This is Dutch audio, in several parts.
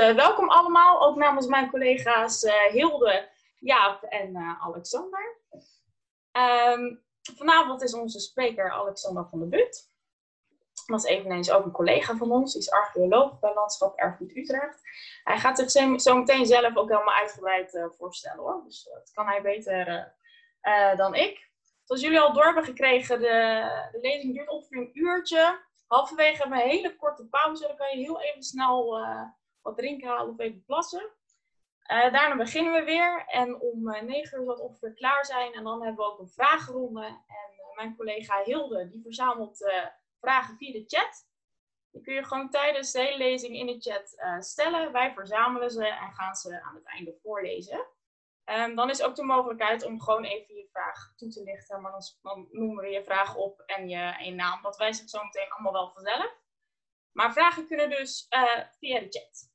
welkom allemaal, ook namens mijn collega's Hilde, Jaap en Alexander. Vanavond is onze spreker Alexander van der But. Dat is eveneens ook een collega van ons, die is archeoloog bij Landschap Erfgoed Utrecht. Hij gaat zich zo meteen zelf ook helemaal uitgebreid voorstellen hoor, dus dat kan hij beter dan ik. Zoals jullie al door hebben gekregen, de lezing duurt ongeveer een uurtje. Halverwege hebben we een hele korte pauze, dan kan je heel even snel wat drinken halen of even plassen. Daarna beginnen we weer en om 9 uur zal het ongeveer klaar zijn. En dan hebben we ook een vragenronde. En mijn collega Hilde, die verzamelt vragen via de chat. Die kun je gewoon tijdens de hele lezing in de chat stellen. Wij verzamelen ze en gaan ze aan het einde voorlezen. Dan is ook de mogelijkheid om gewoon even je vraag toe te lichten. Maar dan noemen we je vraag op en je naam. Dat wijst zich zo meteen allemaal wel vanzelf. Maar vragen kunnen dus via de chat.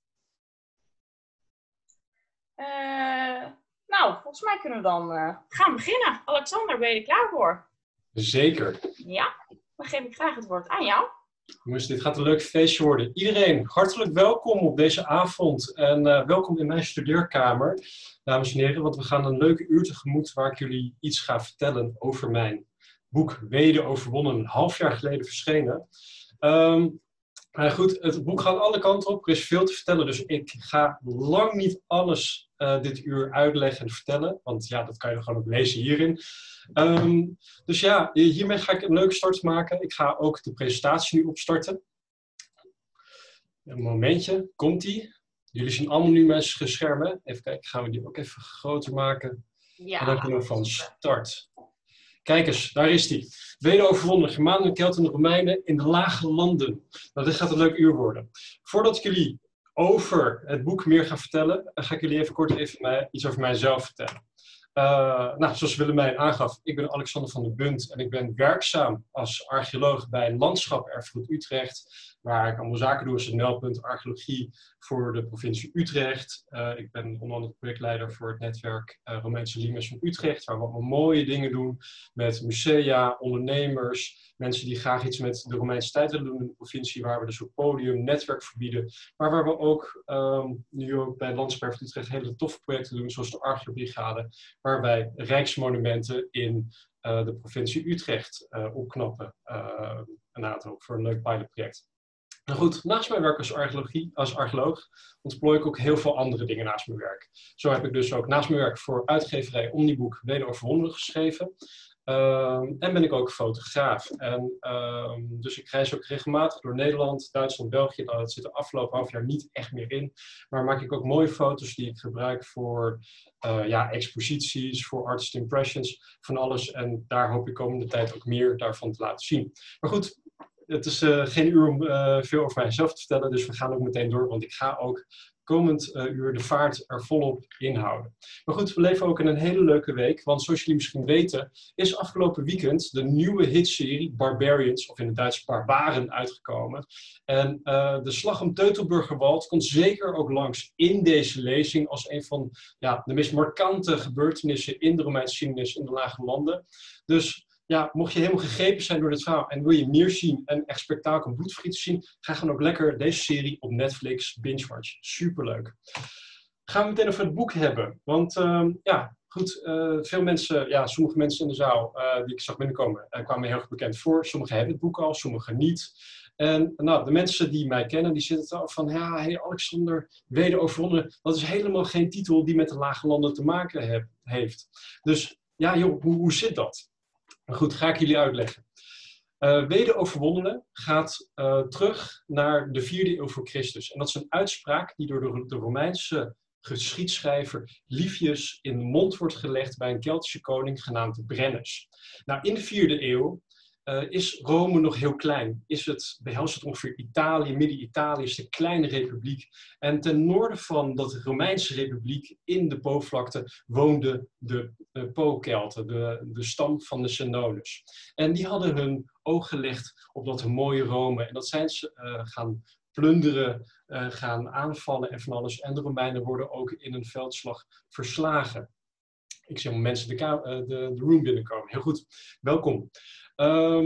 Nou, volgens mij kunnen we dan gaan beginnen. Alexander, ben je er klaar voor? Zeker. Ja, dan geef ik graag het woord aan jou. Jongens, dit gaat een leuk feestje worden. Iedereen, hartelijk welkom op deze avond. En welkom in mijn studeerkamer, dames en heren. Want we gaan een leuke uur tegemoet waar ik jullie iets ga vertellen over mijn boek Weden overwonnen, een half jaar geleden verschenen. Goed, het boek gaat alle kanten op. Er is veel te vertellen, dus ik ga lang niet alles dit uur uitleggen en vertellen. Want ja, dat kan je gewoon ook lezen hierin. Dus ja, hiermee ga ik een leuke start maken. Ik ga ook de presentatie nu opstarten. Een momentje, komt-ie. Jullie zien allemaal nu mijn scherm. Even kijken, gaan we die ook even groter maken. Ja, en dan kunnen we van start. Kijk eens, daar is die. Weden overwonnen, Germanen, Kelten en Romeinen in de lage landen. Nou, dit gaat een leuk uur worden. Voordat ik jullie over het boek meer ga vertellen, ga ik jullie even kort iets over mijzelf vertellen. Nou, zoals Willemijn aangaf, ik ben Alexander van der But en ik ben werkzaam als archeoloog bij Landschap Erfgoed Utrecht, waar ik allemaal zaken doe als het meldpunt archeologie voor de provincie Utrecht. Ik ben onder andere projectleider voor het netwerk Romeinse Limes van Utrecht, waar we allemaal mooie dingen doen met musea, ondernemers, mensen die graag iets met de Romeinse tijd willen doen in de provincie, waar we dus ook podium, netwerk verbieden, maar waar we ook nu ook bij Landschap Erfgoed Utrecht hele toffe projecten doen, zoals de Archeobrigade, waar wij rijksmonumenten in de provincie Utrecht opknappen. Een aantal voor een leuk pilotproject. Nou goed, naast mijn werk als archeoloog ontplooi ik ook heel veel andere dingen naast mijn werk. Zo heb ik dus ook naast mijn werk voor uitgeverij Omniboek Weden overwonnen geschreven. En ben ik ook fotograaf. Dus ik reis ook regelmatig door Nederland, Duitsland, België. Nou, dat zit de afgelopen half jaar niet echt meer in. Maar maak ik ook mooie foto's die ik gebruik voor exposities, voor artist impressions, van alles. En daar hoop ik komende tijd ook meer daarvan te laten zien. Maar goed, het is geen uur om veel over mijzelf te vertellen. Dus we gaan ook meteen door, want ik ga ook komend uur de vaart er volop inhouden. Maar goed, we leven ook in een hele leuke week. Want zoals jullie misschien weten, is afgelopen weekend de nieuwe hitserie Barbarians, of in het Duits Barbaren, uitgekomen. En de slag om Teutoburgerwald komt zeker ook langs in deze lezing als een van de meest markante gebeurtenissen in de Romeinse geschiedenis in de Lage Landen. Dus ja, mocht je helemaal gegrepen zijn door dit verhaal en wil je meer zien en echt spektakel en bloedvergieten zien, ga gewoon ook lekker deze serie op Netflix binge-watchen. Superleuk. Gaan we meteen over het boek hebben. Want veel mensen, sommige mensen in de zaal die ik zag binnenkomen, kwamen heel erg bekend voor. Sommigen hebben het boek al, sommigen niet. En nou, de mensen die mij kennen, die zitten al van, hey Alexander, Weden overwonnen, dat is helemaal geen titel die met de Lage Landen te maken heeft. Dus ja joh, hoe zit dat? Maar goed, ga ik jullie uitleggen. Weden overwonnen gaat terug naar de 4e eeuw voor Christus. En dat is een uitspraak die door de Romeinse geschiedschrijver Livius in de mond wordt gelegd bij een Keltische koning genaamd Brennus. Nou, in de 4e eeuw is Rome nog heel klein. Behelst het ongeveer Italië, Midden-Italië is een kleine republiek. En ten noorden van dat Romeinse republiek in de Po-vlakte woonden de Po-Kelten, de stam van de Senones. En die hadden hun oog gelegd op dat mooie Rome. En dat zijn ze gaan plunderen, gaan aanvallen en van alles. En de Romeinen worden ook in een veldslag verslagen. Ik zie mensen de room binnenkomen. Heel goed, welkom.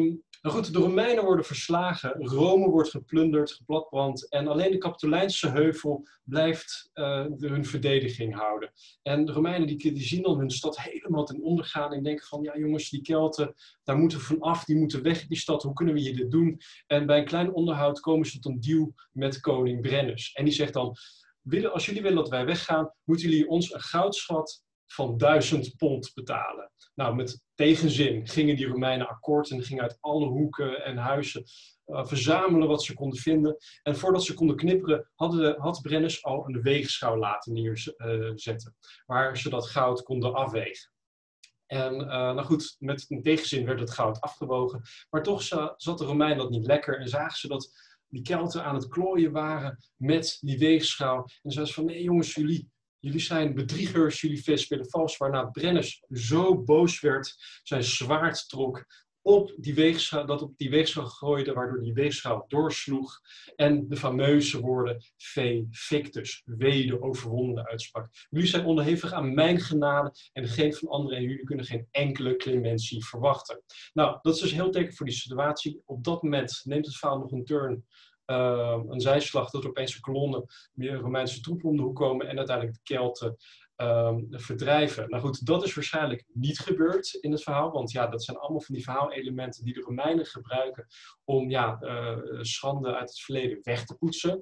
Nou goed, de Romeinen worden verslagen, Rome wordt geplunderd, geplatbrand en alleen de Capitolijnse heuvel blijft hun verdediging houden. En de Romeinen die zien dan hun stad helemaal ten onder gaan en denken van, ja jongens, die Kelten, daar moeten we vanaf, die moeten weg, die stad, hoe kunnen we hier dit doen? En bij een klein onderhoud komen ze tot een deal met koning Brennus. En die zegt dan, als jullie willen dat wij weggaan, moeten jullie ons een goudschat van 1000 pond betalen. Nou, met tegenzin gingen die Romeinen akkoord en gingen uit alle hoeken en huizen verzamelen wat ze konden vinden. En voordat ze konden knipperen, had Brennus al een weegschaal laten neerzetten, waar ze dat goud konden afwegen. En nou goed, met een tegenzin werd het goud afgewogen, maar toch zat de Romein dat niet lekker en zagen ze dat die Kelten aan het klooien waren met die weegschaal. En zeiden ze van, nee jongens, jullie zijn bedriegers, jullie spelen vals. Waarna Brennus zo boos werd, zijn zwaard trok, op die weegschaal gooide, waardoor die weegschaal doorsloeg. En de fameuze woorden Ve Victus, wee de overwonnene uitsprak. Jullie zijn onderhevig aan mijn genade en geen van anderen en jullie kunnen geen enkele clementie verwachten. Nou, dat is dus heel teken voor die situatie. Op dat moment neemt het verhaal nog een turn. Een zijslag dat er opeens een kolonne meer Romeinse troepen om de hoek komen en uiteindelijk de Kelten verdrijven. Nou goed, dat is waarschijnlijk niet gebeurd in het verhaal, want ja, dat zijn allemaal van die verhaalelementen die de Romeinen gebruiken om schande uit het verleden weg te poetsen.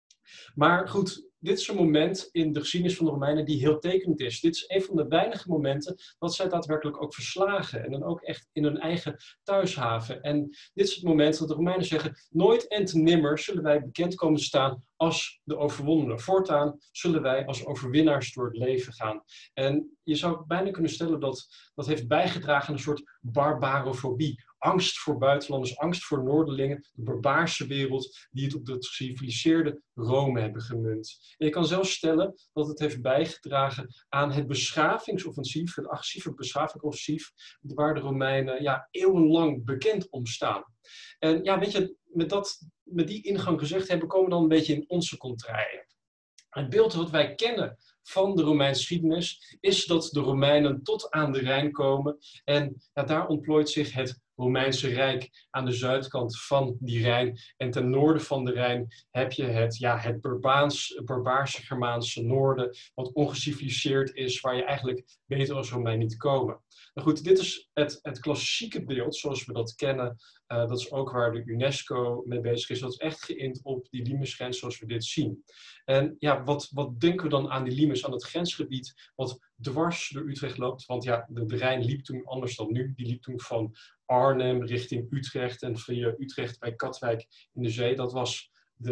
Maar goed, dit is een moment in de geschiedenis van de Romeinen die heel tekenend is. Dit is een van de weinige momenten dat zij daadwerkelijk ook verslagen. En dan ook echt in hun eigen thuishaven. En dit is het moment dat de Romeinen zeggen, nooit en te nimmer zullen wij bekend komen te staan als de overwonnenen. Voortaan zullen wij als overwinnaars door het leven gaan. En je zou bijna kunnen stellen dat dat heeft bijgedragen aan een soort barbarofobie. Angst voor buitenlanders, angst voor Noorderlingen, de barbaarse wereld die het op het geciviliseerde Rome hebben gemunt. En je kan zelfs stellen dat het heeft bijgedragen aan het beschavingsoffensief, het agressieve beschavingsoffensief, waar de Romeinen eeuwenlang bekend om staan. En ja, weet je, met die ingang gezegd hebben, komen we dan een beetje in onze contraien. Het beeld wat wij kennen van de Romeinse geschiedenis is dat de Romeinen tot aan de Rijn komen en daar ontplooit zich het Romeinse Rijk aan de zuidkant van die Rijn. En ten noorden van de Rijn heb je het barbaarse Germaanse noorden, wat ongeciviliseerd is, waar je eigenlijk beter als Romein niet komen. Nou goed, dit is het klassieke beeld zoals we dat kennen. Dat is ook waar de UNESCO mee bezig is. Dat is echt geïnt op die limesgrens zoals we dit zien. En ja, wat denken we dan aan die limes, aan het grensgebied wat dwars door Utrecht loopt? Want ja, de Rijn liep toen anders dan nu. Die liep toen van Arnhem richting Utrecht en via Utrecht bij Katwijk in de zee. Dat was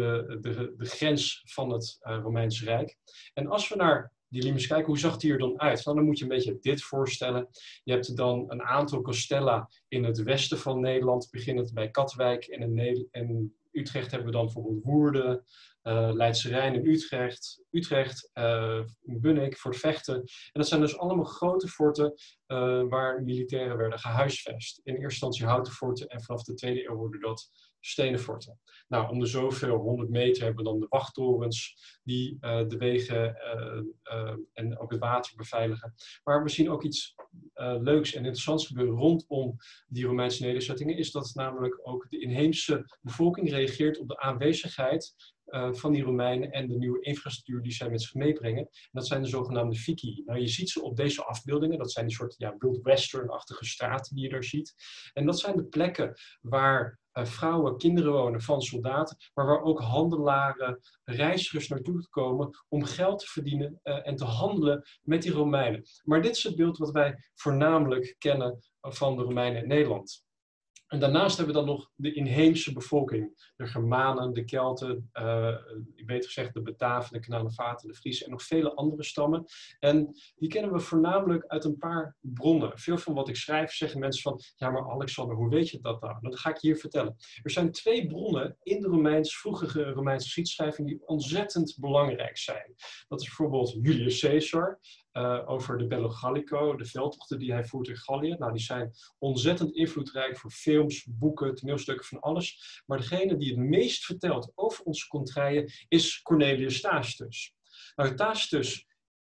de grens van het Romeinse Rijk. En als we naar die limes kijken, hoe zag het hier dan uit? Nou, dan moet je een beetje dit voorstellen. Je hebt dan een aantal castella in het westen van Nederland, beginnend bij Katwijk. En in Utrecht hebben we dan bijvoorbeeld Woerden, Leidse Rijn in Utrecht, Bunnik, Fort Vechten. En dat zijn dus allemaal grote forten waar militairen werden gehuisvest. In eerste instantie houten forten en vanaf de 2e eeuw worden dat stenen forten. Nou, om de zoveel 100 meter hebben we dan de wachttorens die de wegen en ook het water beveiligen. Maar we zien ook iets leuks en interessants gebeuren rondom die Romeinse nederzettingen, is dat namelijk ook de inheemse bevolking reageert op de aanwezigheid van die Romeinen en de nieuwe infrastructuur die zij met zich meebrengen. En dat zijn de zogenaamde Vicii. Nou, je ziet ze op deze afbeeldingen. Dat zijn die soort Wild Western-achtige straten die je daar ziet. En dat zijn de plekken waar vrouwen, kinderen wonen van soldaten, maar waar ook handelaren, reizigers naartoe komen om geld te verdienen en te handelen met die Romeinen. Maar dit is het beeld wat wij voornamelijk kennen van de Romeinen in Nederland. En daarnaast hebben we dan nog de inheemse bevolking. De Germanen, de Kelten, beter gezegd de Bataven, de Kananevaten, de Friezen en nog vele andere stammen. En die kennen we voornamelijk uit een paar bronnen. Veel van wat ik schrijf zeggen mensen van, ja maar Alexander, hoe weet je dat nou? Dat ga ik je hier vertellen. Er zijn 2 bronnen in de vroege Romeinse geschiedschrijving die ontzettend belangrijk zijn. Dat is bijvoorbeeld Julius Caesar. Over de Bello Gallico, de veldtochten die hij voert in Gallië. Nou, die zijn ontzettend invloedrijk voor films, boeken, toneelstukken, van alles. Maar degene die het meest vertelt over onze contraien is Cornelius Tacitus. Nou, Tacitus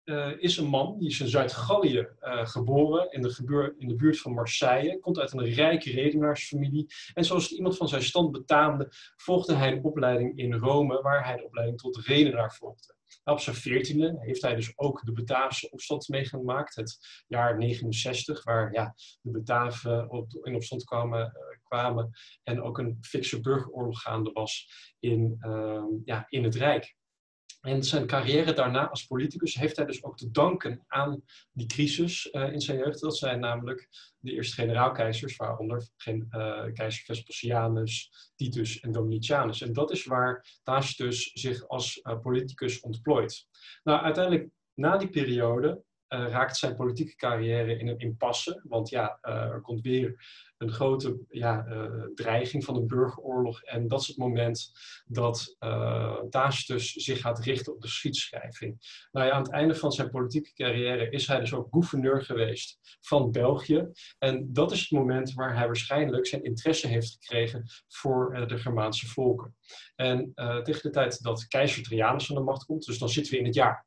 is een man, die is in Zuid-Gallië geboren, in de buurt van Marseille, komt uit een rijke redenaarsfamilie. En zoals het iemand van zijn stand betaamde, volgde hij een opleiding in Rome, waar hij de opleiding tot redenaar volgde. Op zijn 14e heeft hij dus ook de Bataafse opstand meegemaakt, het jaar 69, waar de Bataven in opstand kwamen en ook een fikse burgeroorlog gaande was in het Rijk. En zijn carrière daarna als politicus heeft hij dus ook te danken aan die crisis in zijn jeugd. Dat zijn namelijk de eerste generaalkeizers, waaronder keizer Vespasianus, Titus en Domitianus. En dat is waar Tacitus zich als politicus ontplooit. Nou, uiteindelijk na die periode raakt zijn politieke carrière in een impasse. Want er komt weer een grote dreiging van een burgeroorlog. En dat is het moment dat Tacitus zich gaat richten op de geschiedschrijving. Nou aan het einde van zijn politieke carrière is hij dus ook gouverneur geweest van België. En dat is het moment waar hij waarschijnlijk zijn interesse heeft gekregen voor de Germaanse volken. En tegen de tijd dat keizer Trajanus aan de macht komt, dus dan zitten we in het jaar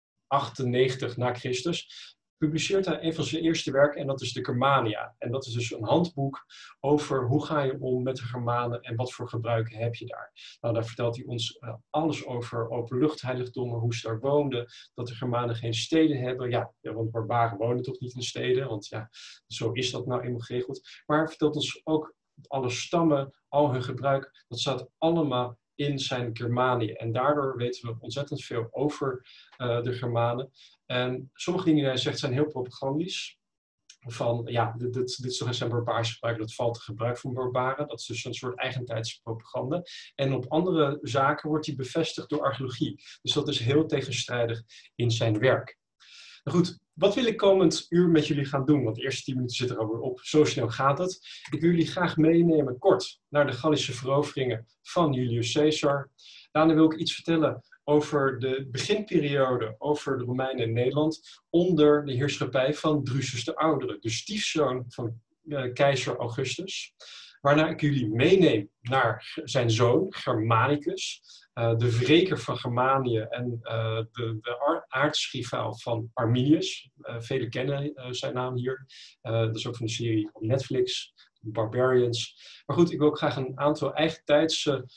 98 na Christus, publiceert hij een van zijn eerste werken en dat is de Germania. En dat is dus een handboek over hoe ga je om met de Germanen en wat voor gebruiken heb je daar. Nou, daar vertelt hij ons alles over openluchtheiligdommen, hoe ze daar woonden, dat de Germanen geen steden hebben. Want barbaren wonen toch niet in steden, want zo is dat nou eenmaal geregeld. Maar hij vertelt ons ook alle stammen, al hun gebruik, dat staat allemaal in zijn Germanië. En daardoor weten we ontzettend veel over de Germanen. En sommige dingen die hij zegt zijn heel propagandisch. Van, dit is toch zijn barbaars gebruik, dat valt te gebruik van barbaren. Dat is dus een soort eigentijdse propaganda. En op andere zaken wordt hij bevestigd door archeologie. Dus dat is heel tegenstrijdig in zijn werk. Nou goed, wat wil ik komend uur met jullie gaan doen? Want de eerste 10 minuten zitten er alweer op. Zo snel gaat het. Ik wil jullie graag meenemen kort naar de Gallische veroveringen van Julius Caesar. Daarna wil ik iets vertellen over de beginperiode over de Romeinen in Nederland onder de heerschappij van Drusus de Oudere, de stiefzoon van keizer Augustus. Waarna ik jullie meeneem naar zijn zoon Germanicus, de wreker van Germanië en de aartsrivaal van Arminius. Velen kennen zijn naam hier. Dat is ook van de serie op Netflix, Barbarians. Maar goed, ik wil ook graag een aantal eigentijdse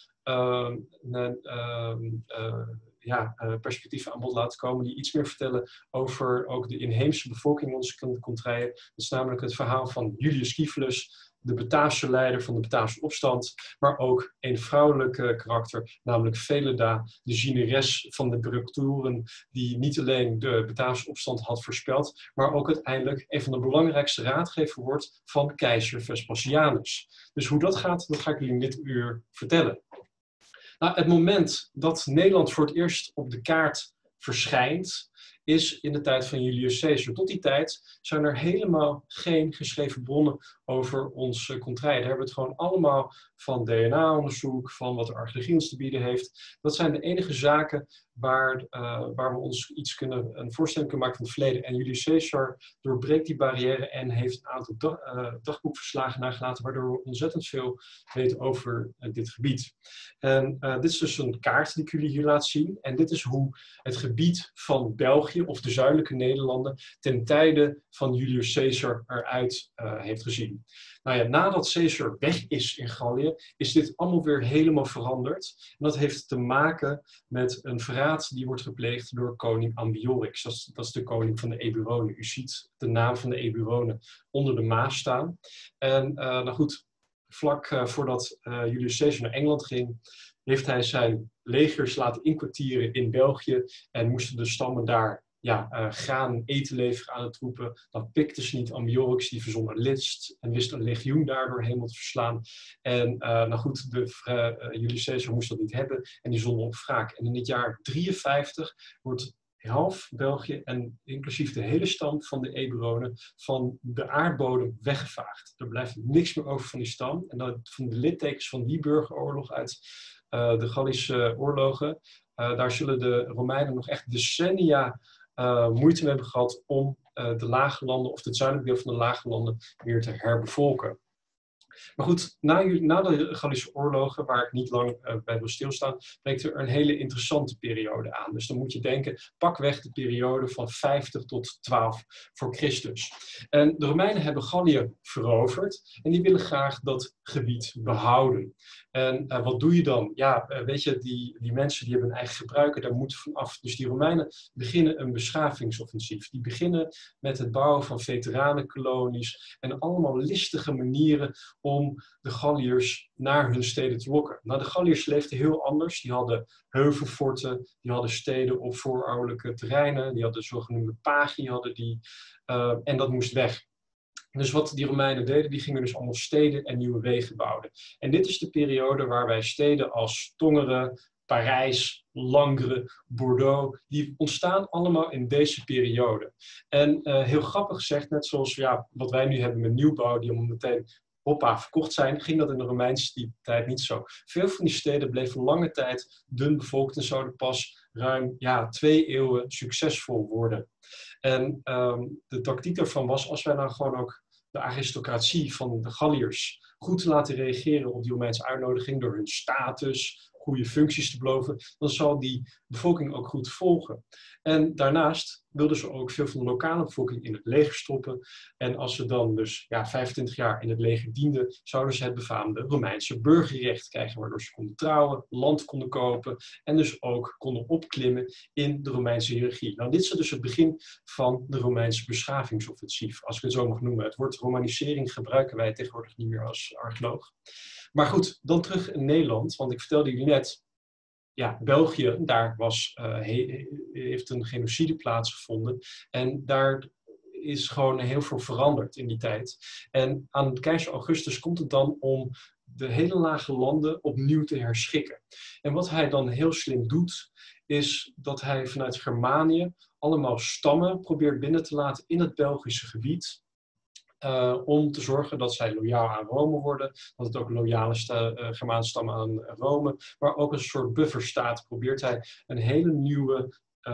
perspectieven aan bod laten komen die iets meer vertellen over ook de inheemse bevolking in onze contrij. Dat is namelijk het verhaal van Julius Civilis, de Bataafse leider van de Bataafse opstand, maar ook een vrouwelijke karakter, namelijk Veleda, de zieneres van de Bructoren, die niet alleen de Bataafse opstand had voorspeld, maar ook uiteindelijk een van de belangrijkste raadgevers wordt van keizer Vespasianus. Dus hoe dat gaat, dat ga ik jullie in dit uur vertellen. Nou, het moment dat Nederland voor het eerst op de kaart verschijnt, is in de tijd van Julius Caesar. Tot die tijd zijn er helemaal geen geschreven bronnen over onze contrij. Daar hebben we het gewoon allemaal van DNA-onderzoek, van wat de archeologie ons te bieden heeft. Dat zijn de enige zaken waar we ons een voorstelling kunnen maken van het verleden. En Julius Caesar doorbreekt die barrière en heeft een aantal dagboekverslagen nagelaten, waardoor we ontzettend veel weten over dit gebied. En dit is dus een kaart die ik jullie hier laat zien. En dit is hoe het gebied van België, of de zuidelijke Nederlanden, ten tijde van Julius Caesar eruit heeft gezien. Nou ja, nadat Caesar weg is in Gallië, is dit allemaal weer helemaal veranderd. En dat heeft te maken met een verraad die wordt gepleegd door koning Ambiorix. Dat is de koning van de Eburonen. U ziet de naam van de Eburonen onder de Maas staan. En nou goed, vlak voordat Julius Caesar naar Engeland ging, heeft hij zijn legers laten inkwartieren in België en moesten de stammen daar graan eten leveren aan de troepen. Dat pikte ze niet. Ambiorix die verzon een list en wist een legioen daardoor helemaal te verslaan. En nou goed, Julius Caesar moest dat niet hebben en die zond op wraak. En in het jaar 53 wordt half België en inclusief de hele stam van de Eburonen van de aardbodem weggevaagd. Er blijft niks meer over van die stam. En dat van de littekens van die burgeroorlog uit de Gallische oorlogen, daar zullen de Romeinen nog echt decennia moeite mee hebben gehad om de lage landen of het zuidelijk deel van de lage landen weer te herbevolken. Maar goed, na de Gallische oorlogen, waar ik niet lang bij wil stilstaan, breekt er een hele interessante periode aan. Dus dan moet je denken, pakweg de periode van 50 tot 12 voor Christus. En de Romeinen hebben Gallië veroverd en die willen graag dat gebied behouden. En wat doe je dan? Ja, weet je, die mensen die hebben hun eigen gebruiken, daar moeten van af. Dus die Romeinen beginnen een beschavingsoffensief. Die beginnen met het bouwen van veteranenkolonies en allemaal listige manieren om de Galliërs naar hun steden te lokken. Nou, de Galliërs leefden heel anders. Die hadden heuvelforten, die hadden steden op voorouderlijke terreinen, die hadden zogenoemde pagi, en dat moest weg. Dus wat die Romeinen deden, die gingen dus allemaal steden en nieuwe wegen bouwen. En dit is de periode waarbij steden als Tongeren, Parijs, Langres, Bordeaux, die ontstaan allemaal in deze periode. En heel grappig gezegd, net zoals wat wij nu hebben met nieuwbouw, die allemaal meteen verkocht zijn, ging dat in de Romeinse tijd niet zo. Veel van die steden bleven lange tijd dun bevolkt en zouden pas ruim 2 eeuwen succesvol worden. En de tactiek daarvan was, als wij nou gewoon ook de aristocratie van de Galliërs goed te laten reageren op die Romeinse uitnodiging door hun status, goede functies te beloven, dan zal die bevolking ook goed volgen. En daarnaast wilden ze ook veel van de lokale bevolking in het leger stoppen. En als ze dan dus 25 jaar in het leger dienden, zouden ze het befaamde Romeinse burgerrecht krijgen, waardoor ze konden trouwen, land konden kopen en dus ook konden opklimmen in de Romeinse hiërarchie. Nou, dit is dus het begin van de Romeinse beschavingsoffensief, als ik het zo mag noemen. Het woord romanisering gebruiken wij tegenwoordig niet meer als archeoloog. Maar goed, dan terug in Nederland, want ik vertelde jullie net, België, daar heeft een genocide plaatsgevonden en daar is gewoon heel veel veranderd in die tijd. En aan keizer Augustus komt het dan om de hele lage landen opnieuw te herschikken. En wat hij dan heel slim doet, is dat hij vanuit Germanië allemaal stammen probeert binnen te laten in het Belgische gebied. Om te zorgen dat zij loyaal aan Rome worden, dat het ook loyale Germaanse stammen aan Rome, maar ook een soort bufferstaat probeert hij een hele nieuwe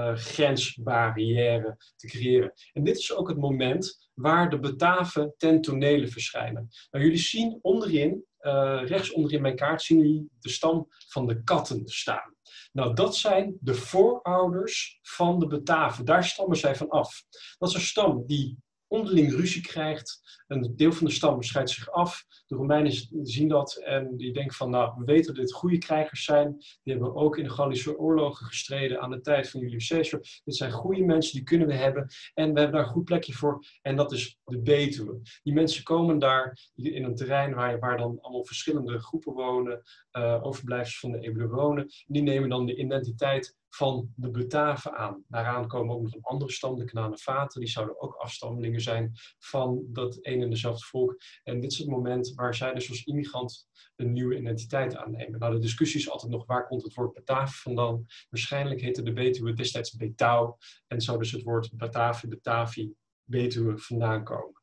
grensbarrière te creëren. En dit is ook het moment waar de Bataven ten tonele verschijnen. Nou, jullie zien onderin, rechts onderin mijn kaart, zien jullie de stam van de Katten staan. Nou, dat zijn de voorouders van de Bataven. Daar stammen zij van af. Dat is een stam die onderling ruzie krijgt. Een deel van de stam scheidt zich af. De Romeinen zien dat en die denken van, nou, we weten dat dit goede krijgers zijn. Die hebben ook in de Gallische oorlogen gestreden aan de tijd van Julius Caesar. Dit zijn goede mensen, die kunnen we hebben. En we hebben daar een goed plekje voor. En dat is de Betuwe. Die mensen komen daar in een terrein waar dan allemaal verschillende groepen wonen. Overblijfsels van de Eburonen. Die nemen dan de identiteit van de Bataven aan. Daaraan komen ook nog een andere stam, de Cananefaten. Die zouden ook afstammelingen zijn van dat een en dezelfde volk. En dit is het moment waar zij dus als immigrant een nieuwe identiteit aannemen. Nou, de discussie is altijd nog, waar komt het woord Bataven vandaan? Waarschijnlijk heette de Betuwe destijds Betau. En zou dus het woord Batavi, Batavi, Betuwe vandaan komen.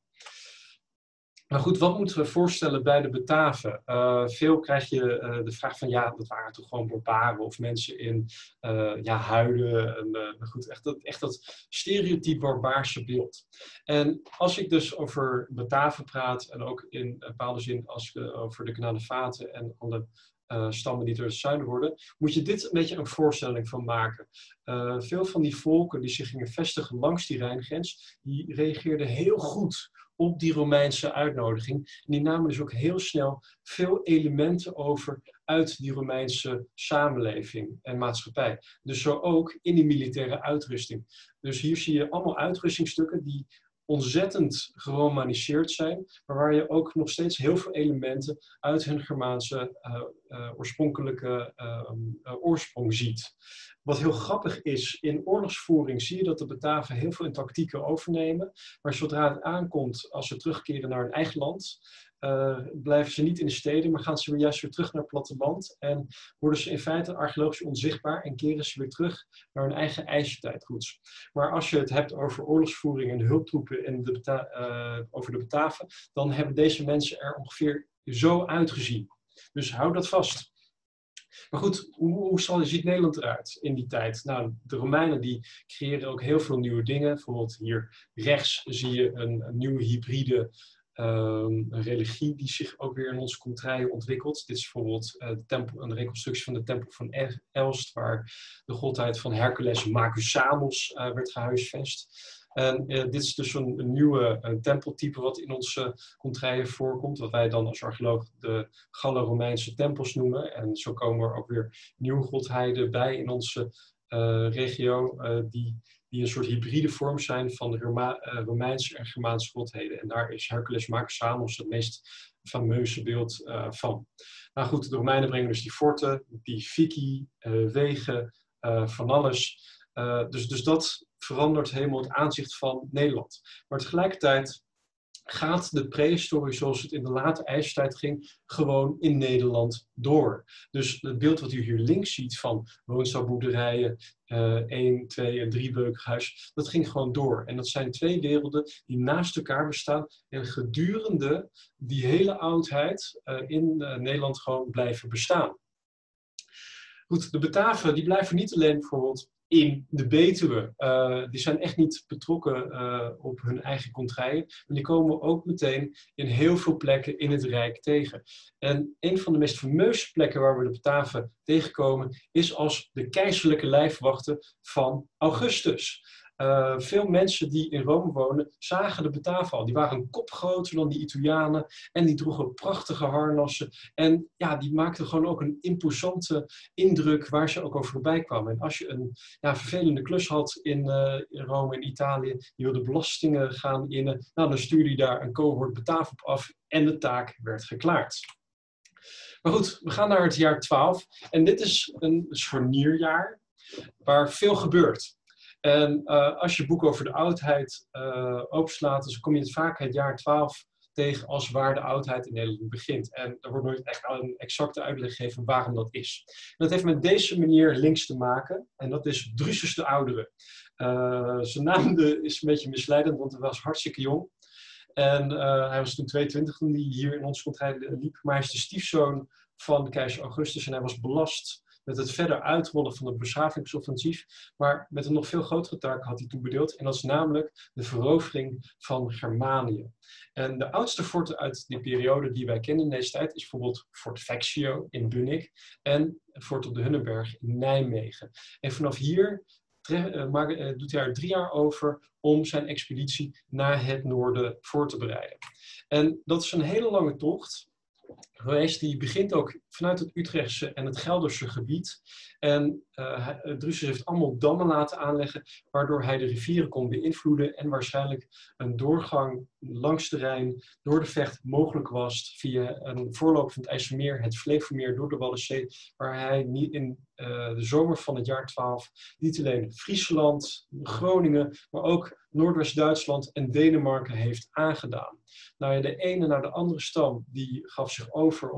Maar goed, wat moeten we voorstellen bij de Bataven? Veel krijg je de vraag van, dat waren toch gewoon barbaren of mensen in huiden. En, goed, echt dat stereotype barbaarse beeld. En als ik dus over Bataven praat en ook in een bepaalde zin als ik over de Cananefaten en alle stammen die door het zuiden worden, moet je dit een beetje een voorstelling van maken. Veel van die volken die zich gingen vestigen langs die Rijngrens, die reageerden heel goed op die Romeinse uitnodiging. En die namen dus ook heel snel veel elementen over uit die Romeinse samenleving en maatschappij. Dus zo ook in die militaire uitrusting. Dus hier zie je allemaal uitrustingstukken die ontzettend geromaniseerd zijn, maar waar je ook nog steeds heel veel elementen uit hun Germaanse oorspronkelijke oorsprong ziet. Wat heel grappig is, in oorlogsvoering zie je dat de Bataven heel veel in tactieken overnemen, maar zodra het aankomt, als ze terugkeren naar hun eigen land, blijven ze niet in de steden, maar gaan ze weer juist weer terug naar het platteland en worden ze in feite archeologisch onzichtbaar en keren ze weer terug naar hun eigen ijzertijdgoeds. Maar als je het hebt over oorlogsvoering en hulptroepen en over de Bataven, dan hebben deze mensen er ongeveer zo uitgezien. Dus hou dat vast. Maar goed, hoe ziet Nederland eruit in die tijd? Nou, de Romeinen die creëren ook heel veel nieuwe dingen. Bijvoorbeeld hier rechts zie je een nieuwe hybride een religie die zich ook weer in onze contraien ontwikkelt. Dit is bijvoorbeeld een reconstructie van de tempel van Elst, waar de godheid van Hercules Macusanus werd gehuisvest. En dit is dus een nieuwe tempeltype wat in onze contraien voorkomt, wat wij dan als archeoloog de Gallo-Romeinse tempels noemen. En zo komen er ook weer nieuwe godheden bij in onze regio, die een soort hybride vorm zijn van de Romeinse en Germaanse godheden. En daar is Hercules Macusanus het meest fameuze beeld van. Nou goed, de Romeinen brengen dus die forten, die vici, wegen, van alles. Dus dat verandert helemaal het aanzicht van Nederland. Maar tegelijkertijd gaat de prehistorie zoals het in de late ijstijd ging, gewoon in Nederland door. Dus het beeld wat u hier links ziet van woonstelboerderijen, 1, 2 en 3 beukhuis, dat ging gewoon door. En dat zijn twee werelden die naast elkaar bestaan en gedurende die hele oudheid in Nederland gewoon blijven bestaan. Goed, de Bataven die blijven niet alleen bijvoorbeeld in de Betuwe. Die zijn echt niet betrokken op hun eigen contraien. Maar die komen ook meteen in heel veel plekken in het Rijk tegen. En een van de meest fameuze plekken waar we de Bataven tegenkomen is als de keizerlijke lijfwachten van Augustus. Veel mensen die in Rome wonen zagen de Bataven al. Die waren een kop groter dan die Italianen en die droegen prachtige harnassen. En ja, die maakten gewoon ook een imposante indruk waar ze ook over voorbij kwamen. En als je een vervelende klus had in Rome en Italië, die wilde belastingen gaan innen, nou, dan stuurde je daar een cohort Bataven op af en de taak werd geklaard. Maar goed, we gaan naar het jaar 12 en dit is een scharnierjaar waar veel gebeurt. En als je boek over de oudheid openslaat, dan kom je het vaak het jaar 12 tegen als waar de oudheid in Nederland begint. En er wordt nooit echt een exacte uitleg gegeven waarom dat is. En dat heeft met deze meneer links te maken. En dat is Drusus de Oudere. Zijn naam is een beetje misleidend, want hij was hartstikke jong. En hij was toen 22 toen hij hier in ons contrai liep. Maar hij is de stiefzoon van keizer Augustus en hij was belast met het verder uitrollen van het beschavingsoffensief, maar met een nog veel grotere taak had hij toebedeeld. En dat is namelijk de verovering van Germanië. En de oudste forten uit die periode die wij kennen in deze tijd is bijvoorbeeld Fort Vecchio in Bunnik en Fort op de Hunneberg in Nijmegen. En vanaf hier doet hij er 3 jaar over om zijn expeditie naar het noorden voor te bereiden. En dat is een hele lange tocht geweest. Die begint ook vanuit het Utrechtse en het Gelderse gebied. En Drusus heeft allemaal dammen laten aanleggen, waardoor hij de rivieren kon beïnvloeden en waarschijnlijk een doorgang langs de Rijn door de Vecht mogelijk was via een voorloop van het IJsselmeer, het Flevomeer, door de Waddenzee, waar hij in de zomer van het jaar 12 niet alleen Friesland, Groningen, maar ook Noordwest-Duitsland en Denemarken heeft aangedaan. Nou ja, de ene naar de andere stam die gaf zich over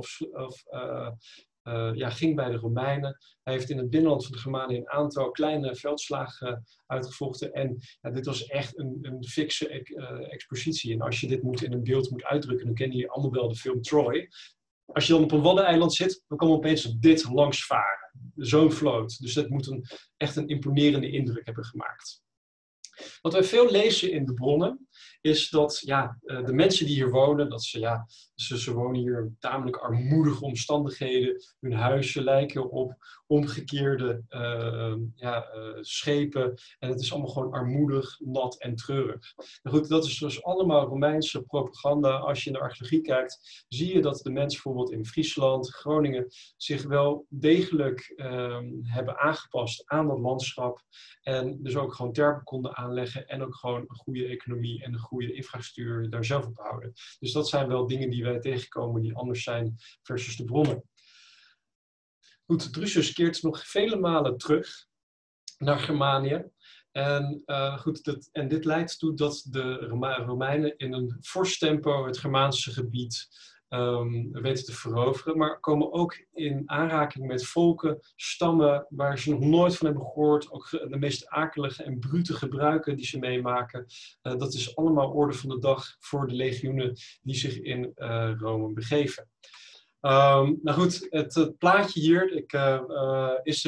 ging bij de Romeinen. Hij heeft in het binnenland van de Germanen een aantal kleine veldslagen uitgevochten. En dit was echt een fikse expositie. En als je dit in een beeld moet uitdrukken, dan kennen jullie allemaal wel de film Troy. Als je dan op een waddeneiland zit, dan kan opeens dit langs varen. Zo'n vloot. Dus dat moet echt een imponerende indruk hebben gemaakt. Wat wij veel lezen in de bronnen is dat de mensen die hier wonen, dat ze wonen hier in tamelijk armoedige omstandigheden. Hun huizen lijken op omgekeerde schepen. En het is allemaal gewoon armoedig, nat en treurig. Nou goed, dat is dus allemaal Romeinse propaganda. Als je in de archeologie kijkt, zie je dat de mensen bijvoorbeeld in Friesland, Groningen, zich wel degelijk hebben aangepast aan dat landschap. En dus ook gewoon terpen konden aanleggen en ook gewoon een goede economie en een goede infrastructuur daar zelf op houden. Dus dat zijn wel dingen die wij tegenkomen die anders zijn versus de bronnen. Goed, Drusus keert nog vele malen terug naar Germanië. En dit leidt toe dat de Romeinen in een fors tempo het Germaanse gebied weten te veroveren, maar komen ook in aanraking met volken, stammen waar ze nog nooit van hebben gehoord, ook de meest akelige en brute gebruiken die ze meemaken. Dat is allemaal orde van de dag voor de legioenen die zich in Rome begeven. Nou goed, het plaatje hier is dus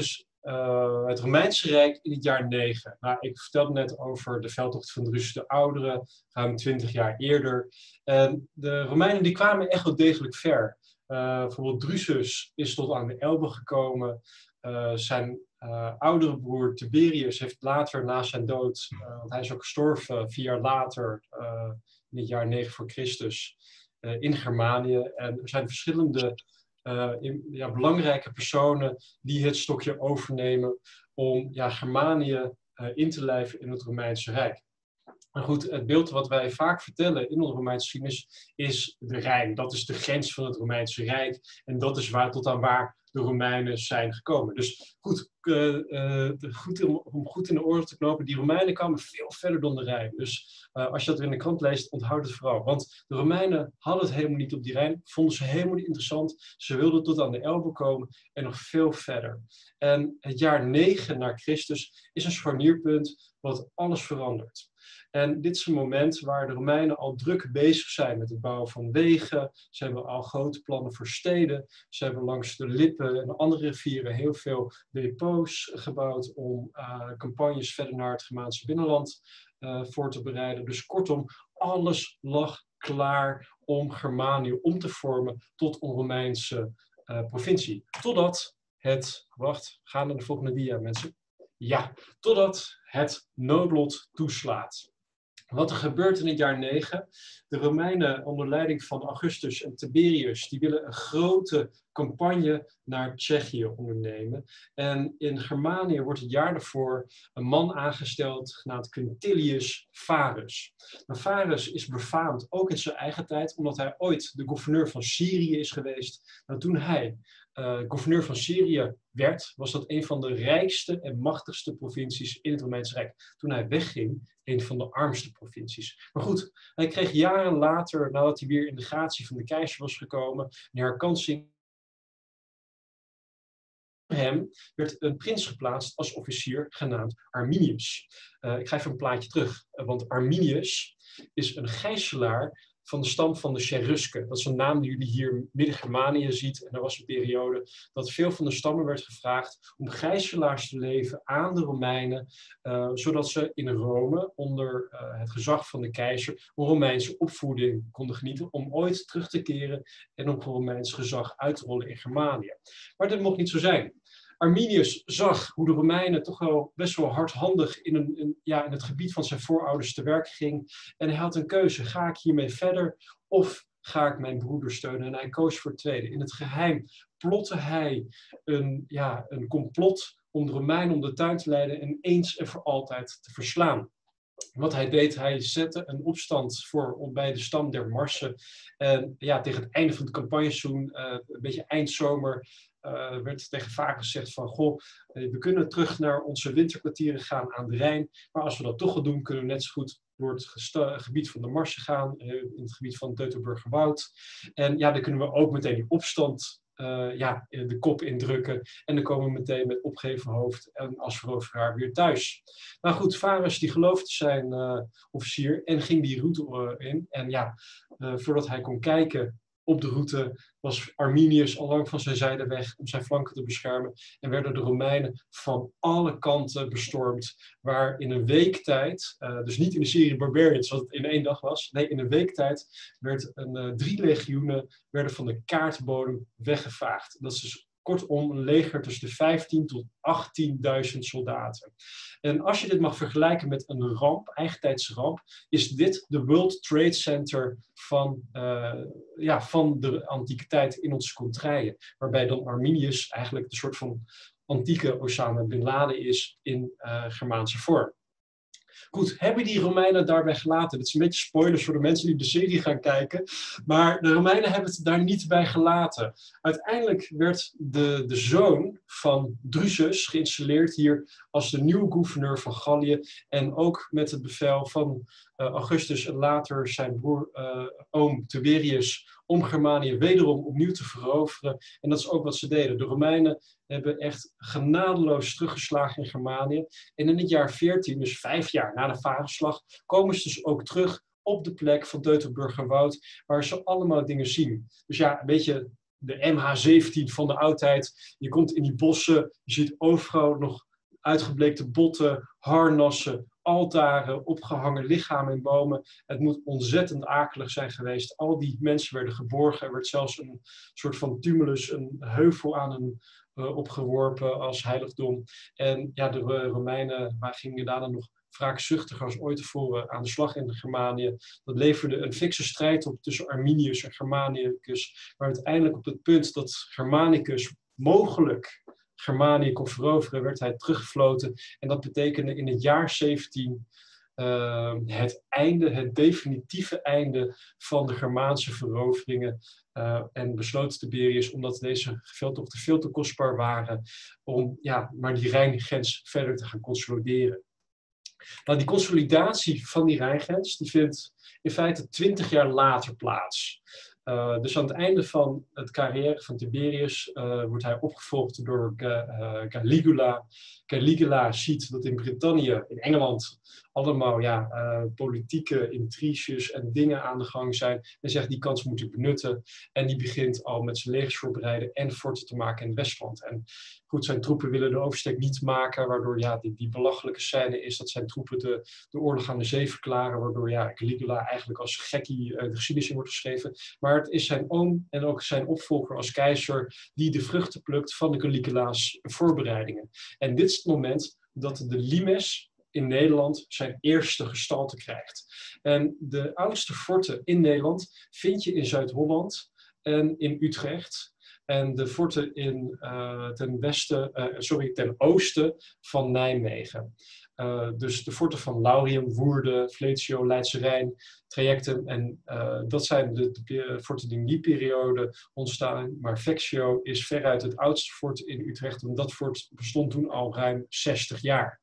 het Romeinse Rijk in het jaar 9. Nou, ik vertelde net over de veldtocht van Drusus de Oudere, ruim 20 jaar eerder. En de Romeinen die kwamen echt wel degelijk ver. Bijvoorbeeld Drusus is tot aan de Elbe gekomen. Zijn oudere broer Tiberius heeft later, na zijn dood, want hij is ook gestorven 4 jaar later, in het jaar 9 voor Christus, in Germanië. En er zijn verschillende belangrijke personen die het stokje overnemen om Germanië in te lijven in het Romeinse Rijk. Maar goed, het beeld wat wij vaak vertellen in onze Romeinse geschiedenis is de Rijn. Dat is de grens van het Romeinse Rijk en dat is tot aan waar de Romeinen zijn gekomen. Dus goed, om goed in de oren te knopen, die Romeinen kwamen veel verder dan de Rijn. Dus als je dat weer in de krant leest, onthoud het vooral. Want de Romeinen hadden het helemaal niet op die Rijn, vonden ze helemaal niet interessant. Ze wilden tot aan de Elbe komen en nog veel verder. En het jaar 9 na Christus is een scharnierpunt wat alles verandert. En dit is een moment waar de Romeinen al druk bezig zijn met het bouwen van wegen. Ze hebben al grote plannen voor steden. Ze hebben langs de Lippe en andere rivieren heel veel depots gebouwd om campagnes verder naar het Germaanse binnenland voor te bereiden. Dus kortom, alles lag klaar om Germanië om te vormen tot een Romeinse provincie. Totdat gaan naar de volgende dia, mensen. Ja, totdat het noodlot toeslaat. Wat er gebeurt in het jaar 9, de Romeinen onder leiding van Augustus en Tiberius, die willen een grote campagne naar Tsjechië ondernemen. En in Germanië wordt het jaar daarvoor een man aangesteld genaamd Quintilius Varus. Maar Varus is befaamd ook in zijn eigen tijd, omdat hij ooit de gouverneur van Syrië is geweest. Nou, toen hij gouverneur van Syrië werd, was dat een van de rijkste en machtigste provincies in het Romeinse Rijk. Toen hij wegging, een van de armste provincies. Maar goed, hij kreeg jaren later, nadat hij weer in de gratie van de keizer was gekomen, een herkansing. Hem werd een prins geplaatst als officier genaamd Arminius. Ik ga even een plaatje terug, want Arminius is een gijzelaar van de stam van de Cherusken. Dat is een naam die jullie hier Midden-Germanië ziet. En er was een periode dat veel van de stammen werd gevraagd om gijzelaars te leven aan de Romeinen, zodat ze in Rome onder het gezag van de keizer een Romeinse opvoeding konden genieten om ooit terug te keren en op een Romeins gezag uit te rollen in Germanië. Maar dat mocht niet zo zijn. Arminius zag hoe de Romeinen toch wel best wel hardhandig in het gebied van zijn voorouders te werk ging. En hij had een keuze. Ga ik hiermee verder of ga ik mijn broeder steunen? En hij koos voor het tweede. In het geheim plotte hij een complot om de Romeinen om de tuin te leiden en eens en voor altijd te verslaan. Wat hij deed, hij zette een opstand voor bij de stam der Marsen. En tegen het einde van het campagneseizoen, een beetje eindzomer, werd tegen Varus gezegd van, goh, we kunnen terug naar onze winterkwartieren gaan aan de Rijn. Maar als we dat toch al doen, kunnen we net zo goed door het gebied van de Marsen gaan, in het gebied van het Teutoburgerwoud. En dan kunnen we ook meteen die opstand de kop indrukken. En dan komen we meteen met opgeheven hoofd en als veroveraar weer thuis. Nou goed, Varus die geloofde zijn officier en ging die route in. En voordat hij kon kijken op de route, was Arminius al lang van zijn zijde weg om zijn flanken te beschermen. En werden de Romeinen van alle kanten bestormd. Waar in een week tijd, dus niet in de serie Barbarians, wat het in 1 dag was. Nee, in een week tijd werd 3 legioenen werden van de kaartbodem weggevaagd. Dat is dus kortom een leger tussen de 15.000 tot 18.000 soldaten. En als je dit mag vergelijken met een ramp, eigentijdse ramp, is dit de World Trade Center van de antieke tijd in onze contraien. Waarbij dan Arminius eigenlijk de soort van antieke Osama Bin Laden is in Germaanse vorm. Goed, hebben die Romeinen daarbij gelaten? Dit is een beetje spoilers voor de mensen die de serie gaan kijken. Maar de Romeinen hebben het daar niet bij gelaten. Uiteindelijk werd de zoon van Drusus geïnstalleerd hier als de nieuwe gouverneur van Gallië. En ook met het bevel van Augustus en later zijn oom Tiberius om Germanië wederom opnieuw te veroveren. En dat is ook wat ze deden. De Romeinen hebben echt genadeloos teruggeslagen in Germanië. En in het jaar 14, dus 5 jaar na de Varusslag, komen ze dus ook terug op de plek van Teutoburgerwoud, waar ze allemaal dingen zien. Dus een beetje de MH17 van de oudheid. Je komt in die bossen, je ziet overal nog uitgebleekte botten, harnassen, altaren, opgehangen lichamen in bomen. Het moet ontzettend akelig zijn geweest. Al die mensen werden geborgen. Er werd zelfs een soort van tumulus, een heuvel aan hen opgeworpen als heiligdom. En ja, de Romeinen gingen daarna nog wraakzuchtiger als ooit tevoren aan de slag in Germanië. Dat leverde een fikse strijd op tussen Arminius en Germanicus. Maar uiteindelijk op het punt dat Germanicus mogelijk Germanië kon veroveren, werd hij teruggefloten. En dat betekende in het jaar 17 het definitieve einde van de Germaanse veroveringen. En besloot Tiberius, omdat deze veldtochten veel te kostbaar waren, om maar die Rijngrens verder te gaan consolideren. Nou, die consolidatie van die Rijngrens die vindt in feite 20 jaar later plaats. Dus aan het einde van het carrière van Tiberius wordt hij opgevolgd door Caligula. Caligula ziet dat in Brittannië, in Engeland, allemaal politieke intriges en dingen aan de gang zijn. En zegt die kans moet ik benutten. En die begint al met zijn legers voorbereiden en forten te maken in het Westland. En goed, zijn troepen willen de oversteek niet maken, waardoor die belachelijke scène is dat zijn troepen de oorlog aan de zee verklaren, waardoor Caligula eigenlijk als gekkie de geschiedenis in wordt geschreven. Maar het is zijn oom en ook zijn opvolger als keizer die de vruchten plukt van de Caligula's voorbereidingen. En dit is het moment dat de limes in Nederland zijn eerste gestalte krijgt. En de oudste forten in Nederland vind je in Zuid-Holland en in Utrecht. En de forten ten oosten van Nijmegen. Dus de forten van Laurium, Woerden, Fletio, Leidse Rijn, trajecten. En dat zijn de forten die in die periode ontstaan. Maar Fectio is veruit het oudste fort in Utrecht. En dat fort bestond toen al ruim 60 jaar.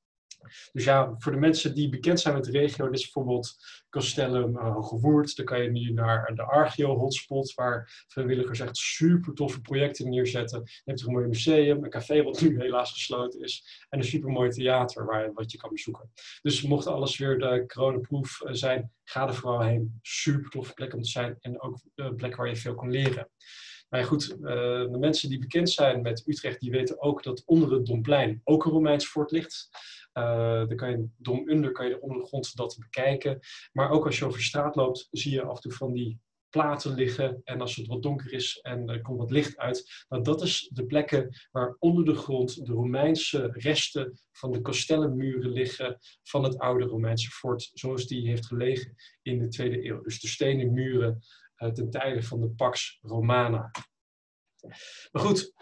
Dus voor de mensen die bekend zijn met de regio, dit is bijvoorbeeld Castellum Hogewoerd. Dan kan je nu naar de Argeo hotspot, waar vrijwilligers echt super toffe projecten neerzetten. Je hebt een mooi museum, een café wat nu helaas gesloten is, en een super mooi theater wat je kan bezoeken. Dus mocht alles weer de coronaproof zijn, ga er vooral heen. Super toffe plek om te zijn en ook een plek waar je veel kan leren. Maar goed, de mensen die bekend zijn met Utrecht, die weten ook dat onder het Domplein ook een Romeins fort ligt. Dan kan je Domunder, kan je onder de grond dat bekijken. Maar ook als je over straat loopt, zie je af en toe van die platen liggen. En als het wat donker is en er komt wat licht uit. Nou, dat is de plekken waar onder de grond de Romeinse resten van de kastellenmuren liggen van het oude Romeinse fort. Zoals die heeft gelegen in de 2e eeuw. Dus de stenen muren ten tijde van de Pax Romana. Maar goed,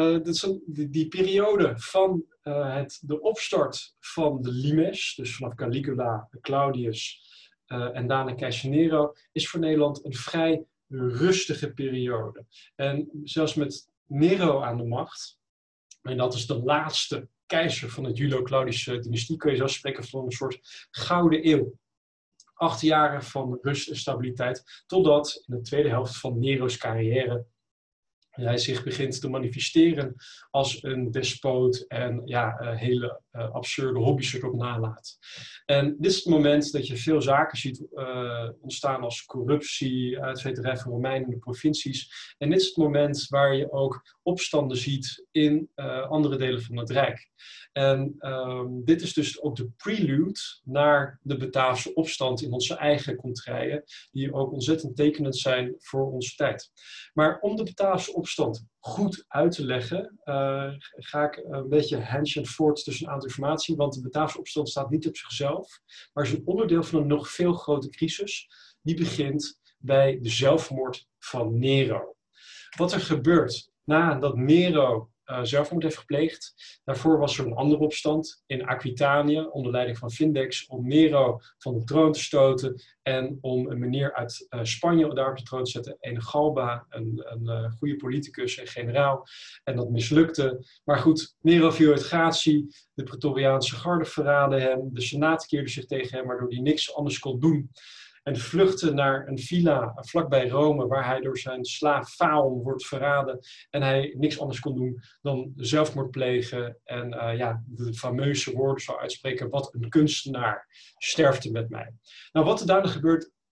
die periode van de opstart van de limes, dus vanaf Caligula, Claudius en daarna keizer Nero, is voor Nederland een vrij rustige periode. En zelfs met Nero aan de macht, en dat is de laatste keizer van het Julio-Claudische dynastie, kun je zelfs spreken van een soort gouden eeuw. 8 jaren van rust en stabiliteit, totdat in de tweede helft van Nero's carrière hij zich begint te manifesteren als een despoot en hele absurde hobby's erop nalaat. En dit is het moment dat je veel zaken ziet ontstaan als corruptie, uitveterij van Romeinen in de provincies. En dit is het moment waar je ook opstanden ziet in andere delen van het Rijk. En dit is dus ook de prelude naar de Bataafse opstand in onze eigen contraien, die ook ontzettend tekenend zijn voor onze tijd. Maar om de Bataafse opstand goed uit te leggen, ga ik een beetje handje voort tussen een aantal informatie, want de Bataafse opstand staat niet op zichzelf, maar is een onderdeel van een nog veel grotere crisis, die begint bij de zelfmoord van Nero. Wat er gebeurt nadat Nero zelfmoord heeft gepleegd. Daarvoor was er een andere opstand in Aquitanië onder leiding van Vindex om Nero van de troon te stoten en om een meneer uit Spanje daar op de troon te zetten, een Galba, een goede politicus en generaal. En dat mislukte. Maar goed, Nero viel uit gratie, de Praetoriaanse garde verraadde hem, de Senaat keerde zich tegen hem, waardoor hij niks anders kon doen. En vluchtte naar een villa vlakbij Rome, waar hij door zijn slaaf Faon wordt verraden. En hij niks anders kon doen dan zelfmoord plegen. En de fameuze woorden zou uitspreken: wat een kunstenaar sterfte met mij. Nou, wat er daarna gebeurt,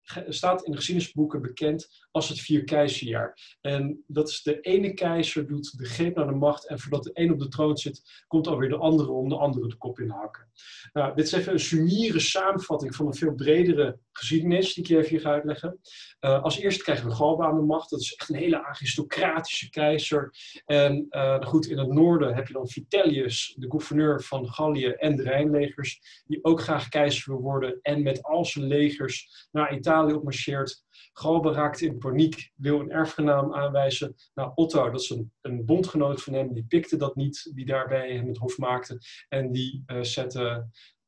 staat in de geschiedenisboeken bekend als het Vierkeizerjaar. En dat is de ene keizer doet de greep naar de macht en voordat de een op de troon zit, komt alweer de andere om de andere de kop in te hakken. Nou, dit is even een sumiere samenvatting van een veel bredere geschiedenis die ik je even hier ga uitleggen. Als eerste krijgen we Galba aan de macht. Dat is echt een hele aristocratische keizer. En goed, in het noorden heb je dan Vitellius, de gouverneur van Gallië en de Rijnlegers, die ook graag keizer wil worden en met al zijn legers naar Italië opmarcheert. Galba raakt in paniek, wil een erfgenaam aanwijzen. Nou, Otto, dat is een bondgenoot van hem, die pikte dat niet, die daarbij hem het hof maakte. En die zette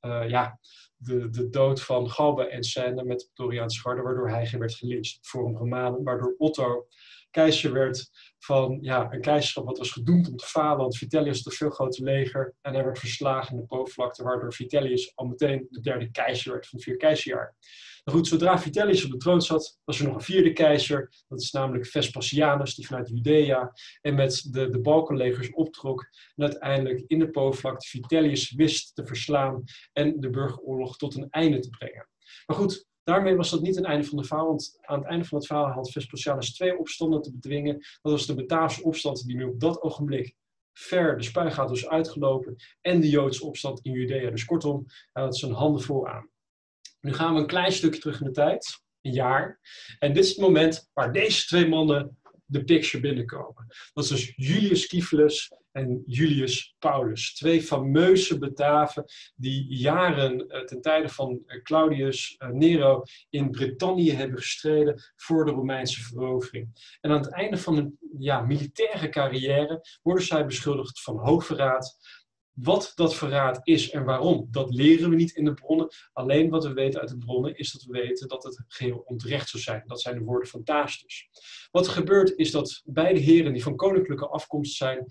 de dood van Galba en scène met de Praetoriaanse garde, waardoor hij werd gelyncht voor een Romanen, waardoor Otto keizer werd van een keizerschap wat was gedoemd om te falen, want Vitellius had een veel groter leger en hij werd verslagen in de Po-vlakte, waardoor Vitellius al meteen de derde keizer werd van het Vierkeizerjaar. Maar goed, zodra Vitellius op de troon zat, was er nog een vierde keizer, dat is namelijk Vespasianus, die vanuit Judea en met de Balkanlegers optrok en uiteindelijk in de Po-vlakte Vitellius wist te verslaan en de burgeroorlog tot een einde te brengen. Maar goed, daarmee was dat niet een einde van de verhaal, want aan het einde van het verhaal had Vespasianus 2 opstanden te bedwingen. Dat was de Bataafse opstand die nu op dat ogenblik ver de spuigaat was uitgelopen en de Joodse opstand in Judea. Dus kortom, hij had zijn handen vol aan. Nu gaan we een klein stukje terug in de tijd, een jaar. En dit is het moment waar deze 2 mannen de picture binnenkomen. Dat is dus Julius Quiffulus en Julius Paulus. 2 fameuze Bataven die jaren ten tijde van Claudius Nero in Brittannië hebben gestreden voor de Romeinse verovering. En aan het einde van hun militaire carrière worden zij beschuldigd van hoogverraad. Wat dat verraad is en waarom, dat leren we niet in de bronnen. Alleen wat we weten uit de bronnen is dat we weten dat het geheel onterecht zou zijn. Dat zijn de woorden van Tacitus. Wat er gebeurt is dat beide heren die van koninklijke afkomst zijn,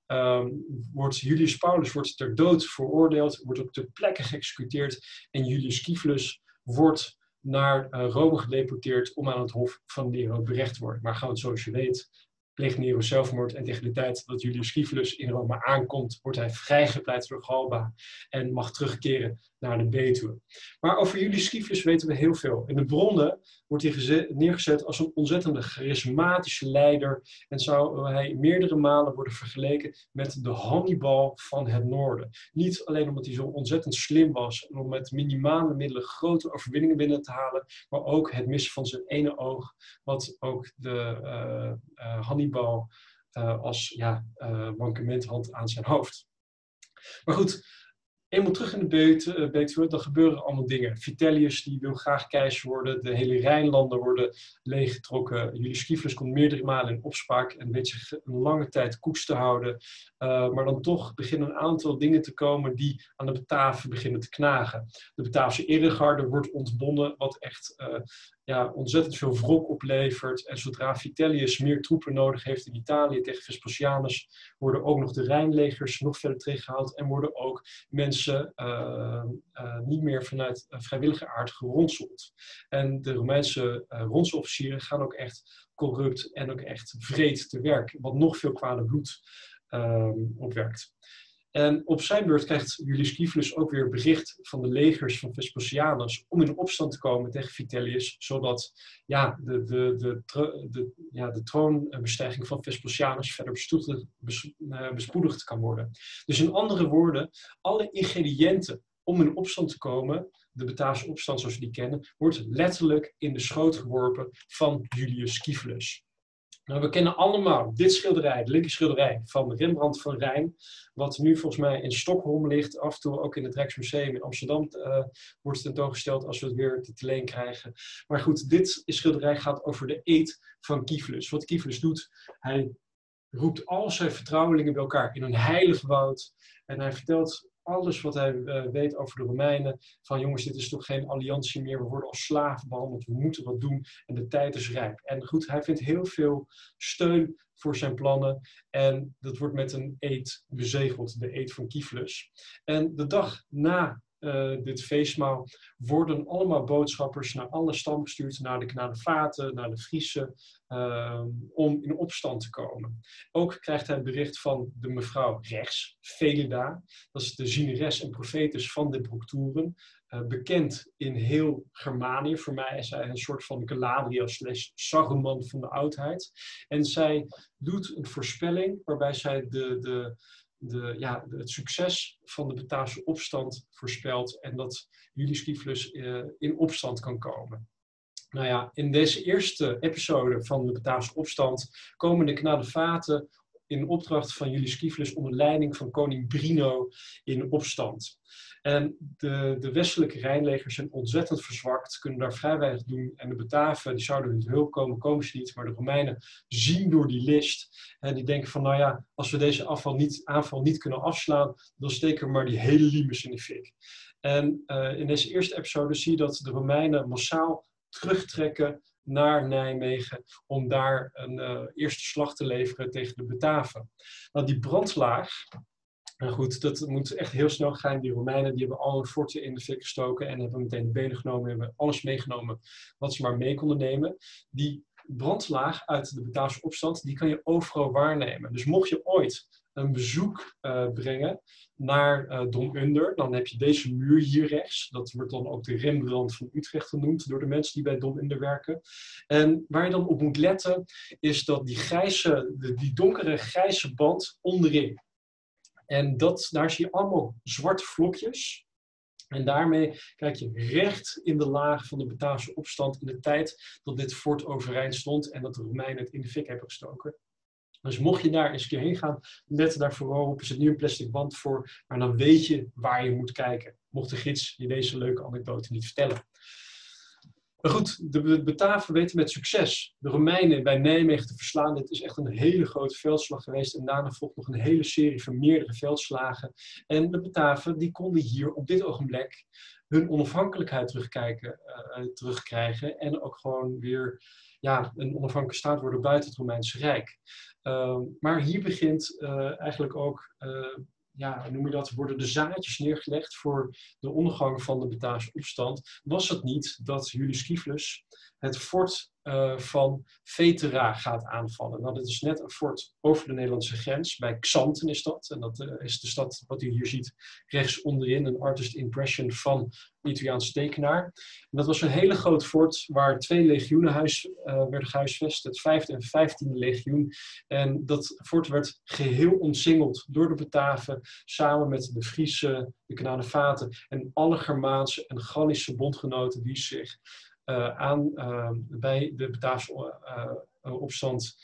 Julius Paulus wordt ter dood veroordeeld, wordt ook ter plekke geëxecuteerd en Julius Quiffulus wordt naar Rome gedeporteerd om aan het hof van Nero berecht te worden. Maar gewoon zoals je weet, pleegt Nero zelfmoord en tegen de tijd dat Julius Quiffulus in Rome aankomt, wordt hij vrijgepleit door Galba en mag terugkeren naar de Betuwe. Maar over Julius Quiffulus weten we heel veel. In de bronnen wordt hij neergezet als een ontzettende charismatische leider en zou hij meerdere malen worden vergeleken met de Hannibal van het noorden. Niet alleen omdat hij zo ontzettend slim was en om met minimale middelen grote overwinningen binnen te halen, maar ook het missen van zijn ene oog, wat ook de Hannibal als mankement had aan zijn hoofd. Maar goed, eenmaal terug in de Betuwe, dan gebeuren allemaal dingen. Vitellius die wil graag keizer worden, de hele Rijnlanden worden leeggetrokken. Julius Quiffulus komt meerdere malen in opspraak en weet zich een lange tijd koeks te houden. Maar dan toch beginnen een aantal dingen te komen die aan de Bataven beginnen te knagen. De Bataafse eregarde wordt ontbonden, wat echt ontzettend veel wrok oplevert. En zodra Vitellius meer troepen nodig heeft in Italië tegen Vespasianus, worden ook nog de Rijnlegers nog verder tegengehaald en worden ook mensen niet meer vanuit vrijwillige aard geronseld. En de Romeinse ronselofficieren gaan ook echt corrupt en ook echt wreed te werk, wat nog veel kwade bloed opwerkt. En op zijn beurt krijgt Julius Quiffulus ook weer bericht van de legers van Vespasianus om in opstand te komen tegen Vitellius, zodat de troonbestijging van Vespasianus verder bespoedigd kan worden. Dus in andere woorden, alle ingrediënten om in opstand te komen, de Bataafse opstand zoals we die kennen, wordt letterlijk in de schoot geworpen van Julius Quiffulus. Nou, we kennen allemaal dit schilderij, de linker schilderij van Rembrandt van Rijn, wat nu volgens mij in Stockholm ligt, af en toe ook in het Rijksmuseum in Amsterdam wordt tentoongesteld als we het weer te leen krijgen. Maar goed, dit schilderij gaat over de eed van Quiffulus. Wat Quiffulus doet, hij roept al zijn vertrouwelingen bij elkaar in een heilig woud en hij vertelt alles wat hij weet over de Romeinen, van jongens, dit is toch geen alliantie meer, we worden als slaven behandeld, we moeten wat doen en de tijd is rijp. En goed, hij vindt heel veel steun voor zijn plannen en dat wordt met een eed bezegeld, de eed van Quiffulus. En de dag na dit feestmaal worden allemaal boodschappers naar alle stammen gestuurd, naar de Knadevaten, naar de Friezen, om in opstand te komen. Ook krijgt hij het bericht van de mevrouw rechts, Velida, dat is de zieneres en profetes van de Broektoeren, bekend in heel Germanië. Voor mij is hij een soort van Galadriel / Saruman van de oudheid. En zij doet een voorspelling waarbij zij het succes van de Bataafse opstand voorspelt en dat Julius Scipio in opstand kan komen. Nou ja, in deze eerste episode van de Bataafse opstand komen de Knadevaten in opdracht van Julius Scipio onder leiding van koning Brino in opstand. En de westelijke Rijnlegers zijn ontzettend verzwakt, kunnen daar vrij weinig doen. En de Bataven, die zouden hun hulp komen, komen ze niet. Maar de Romeinen zien door die list. En die denken van, nou ja, als we deze aanval niet kunnen afslaan, dan steken we maar die hele limes in de fik. En in deze eerste episode zie je dat de Romeinen massaal terugtrekken naar Nijmegen om daar een eerste slag te leveren tegen de Bataven. Nou, die brandlaag, nou goed, dat moet echt heel snel gaan. Die Romeinen die hebben al hun forten in de fik gestoken en hebben meteen de benen genomen, hebben alles meegenomen wat ze maar mee konden nemen. Die brandlaag uit de Bataafse opstand, die kan je overal waarnemen. Dus mocht je ooit een bezoek brengen naar Dom Under, dan heb je deze muur hier rechts. Dat wordt dan ook de Rembrandt van Utrecht genoemd door de mensen die bij Dom Under werken. En waar je dan op moet letten, is dat die donkere grijze band onderin. En daar zie je allemaal zwarte vlokjes. En daarmee kijk je recht in de laag van de Bataafse opstand in de tijd dat dit fort overeind stond en dat de Romeinen het in de fik hebben gestoken. Dus mocht je daar eens een keer heen gaan, let daar vooral op. Er zit nu een plastic band voor, maar dan weet je waar je moet kijken. Mocht de gids je deze leuke anekdote niet vertellen. Maar goed, de Bataven weten met succes de Romeinen bij Nijmegen te verslaan. Dit is echt een hele grote veldslag geweest. En daarna volgt nog een hele serie van meerdere veldslagen. En de Bataven die konden hier op dit ogenblik hun onafhankelijkheid terugkrijgen. En ook gewoon weer een onafhankelijke staat worden buiten het Romeinse Rijk. Maar hier begint eigenlijk ook... hoe noem je dat, worden de zaadjes neergelegd voor de ondergang van de Bataafse opstand. Was het niet dat Julius Scipio het fort van Vetera gaat aanvallen? Nou, dat is net een fort over de Nederlandse grens. Bij Xanten is dat. En dat is de stad, wat u hier ziet, rechts onderin. Een artist impression van een Italiaanse tekenaar. En dat was een hele groot fort waar 2 legioenen werden gehuisvest. Het 5e en 15e legioen. En dat fort werd geheel omsingeld door de Bataven. Samen met de Friezen, de Knadevaten en alle Germaanse en Gallische bondgenoten die zich bij de Bataafse opstand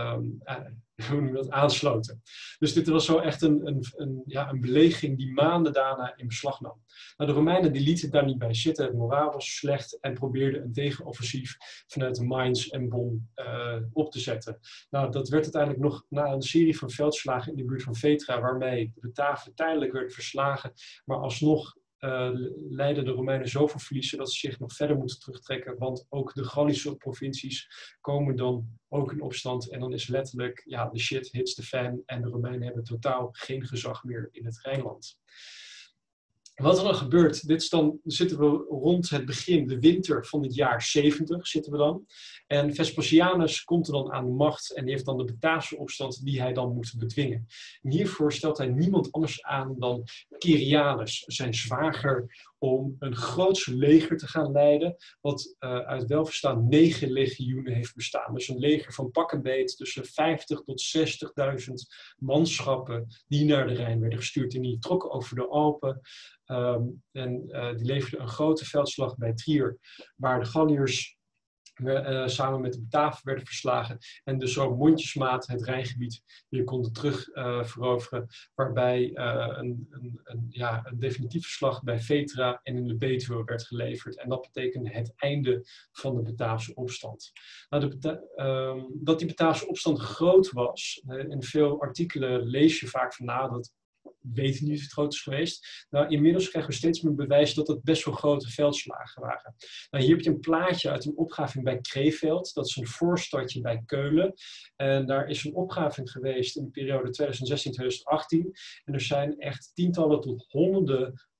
aansloten. Dus dit was zo echt een belegering die maanden daarna in beslag nam. Nou, de Romeinen die lieten daar niet bij zitten. Het moraal was slecht en probeerden een tegenoffensief vanuit Mainz en Bonn op te zetten. Nou, dat werd uiteindelijk nog na een serie van veldslagen in de buurt van Vetera, waarmee de Bataven tijdelijk werden verslagen, maar alsnog leiden de Romeinen zoveel verliezen dat ze zich nog verder moeten terugtrekken, want ook de Gallische provincies komen dan ook in opstand en dan is letterlijk, de shit hits the fan en de Romeinen hebben totaal geen gezag meer in het Rijnland. Wat er dan gebeurt, zitten we rond het begin, de winter van het jaar 70 zitten we dan. En Vespasianus komt er dan aan de macht en die heeft dan de Bataafse opstand die hij dan moet bedwingen. En hiervoor stelt hij niemand anders aan dan Cerianus, zijn zwager, om een grootse leger te gaan leiden, wat uit welverstaan 9 legioenen heeft bestaan. Dus een leger van pak en beet tussen 50 tot 60.000 manschappen die naar de Rijn werden gestuurd. En die trokken over de Alpen die leverden een grote veldslag bij Trier, waar de Galliërs samen met de Bataven werden verslagen en dus zo mondjesmaat het Rijngebied weer konden terug veroveren, waarbij een definitieve slag bij Vetera en in de Betuwe werd geleverd. En dat betekende het einde van de Bataafse opstand. Nou, dat die Bataafse opstand groot was, in veel artikelen lees je vaak van dat weten niet of het groot is geweest. Nou, inmiddels krijgen we steeds meer bewijs dat het best wel grote veldslagen waren. Nou, hier heb je een plaatje uit een opgraving bij Krefeld. Dat is een voorstadje bij Keulen. En daar is een opgraving geweest in de periode 2016-2018. En er zijn echt tientallen tot honderden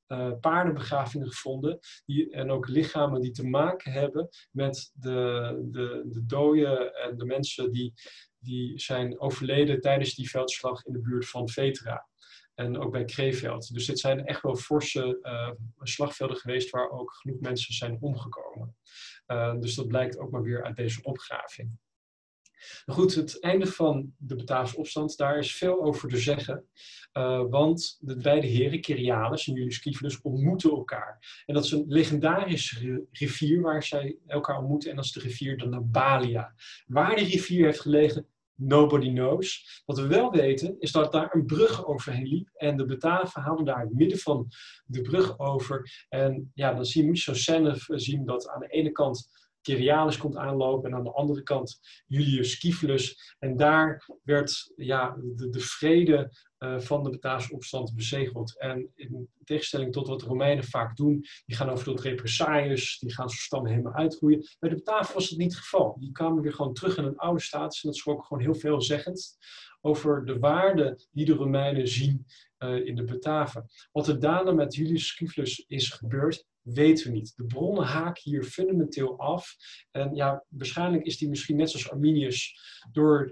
paardenbegravingen gevonden. En ook lichamen die te maken hebben met de doden en de mensen die zijn overleden tijdens die veldslag in de buurt van Vetra. En ook bij Krefeld. Dus dit zijn echt wel forse slagvelden geweest waar ook genoeg mensen zijn omgekomen. Dus dat blijkt ook maar weer uit deze opgraving. Goed, het einde van de Bataafse opstand, daar is veel over te zeggen. Want de beide heren, Cerianus en Julius Quivelus, ontmoeten elkaar. En dat is een legendarische rivier waar zij elkaar ontmoeten. En dat is de rivier de Nabalia. Waar die rivier heeft gelegen, nobody knows. Wat we wel weten, is dat daar een brug overheen liep. En de Bataven haalden daar het midden van de brug over. En ja, dan moet je zo'n scène zien dat aan de ene kant Cerianus komt aanlopen en aan de andere kant Julius Quivelus. En daar werd de vrede van de Bataafse opstand bezegeld. En in tegenstelling tot wat de Romeinen vaak doen, die gaan over tot represailles, die gaan zo'n stammen helemaal uitgroeien. Bij de Bataven was dat niet het geval. Die kwamen weer gewoon terug in een oude status en dat is ook gewoon heel veelzeggend over de waarde die de Romeinen zien in de Bataven. Wat er daarna met Julius Quivelus is gebeurd, weten we niet. De bronnen haken hier fundamenteel af. En ja, waarschijnlijk is die misschien net zoals Arminius door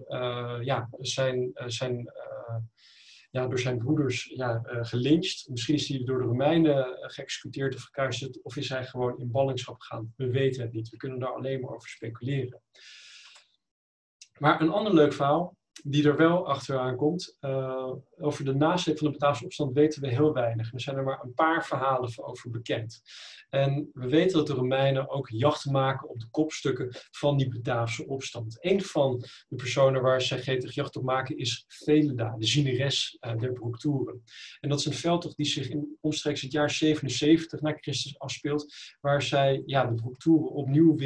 zijn broeders gelyncht. Misschien is hij door de Romeinen geëxecuteerd of gekruisigd. Of is hij gewoon in ballingschap gegaan. We weten het niet. We kunnen daar alleen maar over speculeren. Maar een ander leuk verhaal die er wel achteraan komt. Over de nasleep van de Bataafse opstand weten we heel weinig. Er zijn er maar een paar verhalen over bekend. En we weten dat de Romeinen ook jacht maken op de kopstukken van die Bataafse opstand. Een van de personen waar zij gretig jacht op maken is Veleda, de zieneres der Bructeren. En dat is een veldtocht die zich omstreeks het jaar 77 na Christus afspeelt, waar zij de Bructeren opnieuw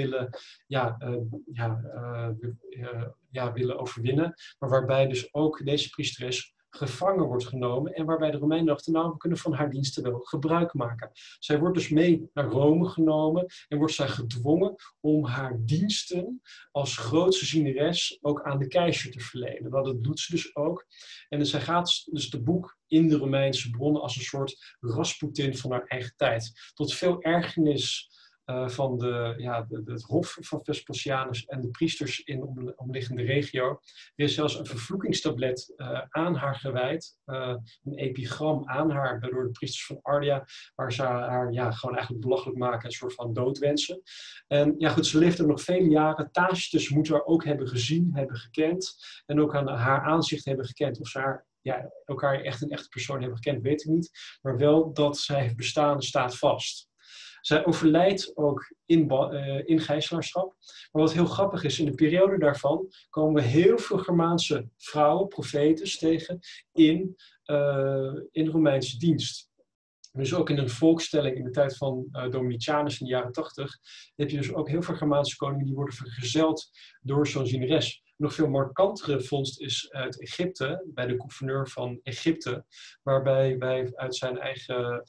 willen overwinnen. Maar waarbij dus ook deze priesteres gevangen wordt genomen en waarbij de Romeinen dachten, nou, we kunnen van haar diensten wel gebruik maken. Zij wordt dus mee naar Rome genomen en wordt zij gedwongen om haar diensten als grootste zieneres ook aan de keizer te verlenen. Dat doet ze dus ook. En zij gaat dus de boek in de Romeinse bronnen als een soort Rasputin van haar eigen tijd. Tot veel ergernis van het hof van Vespasianus en de priesters in de omliggende regio. Er is zelfs een vervloekingstablet aan haar gewijd, een epigram aan haar door de priesters van Ardea, waar ze haar gewoon eigenlijk belachelijk maken, een soort van doodwensen. En ja goed, ze leefde nog vele jaren. Tacitus moet haar ook hebben gezien, hebben gekend en ook aan haar aanzicht hebben gekend. Of ze elkaar echt een echte persoon hebben gekend, weet ik niet. Maar wel dat zij heeft bestaan staat vast. Zij overlijdt ook in gijzelaarschap. Maar wat heel grappig is, in de periode daarvan komen we heel veel Germaanse vrouwen, profetes, tegen in Romeinse dienst. Dus ook in een volkstelling in de tijd van Domitianus in de jaren 80 heb je dus ook heel veel Germaanse koningen die worden vergezeld door zo'n zieneres. Nog veel markantere vondst is uit Egypte, bij de gouverneur van Egypte, waarbij wij uit zijn eigen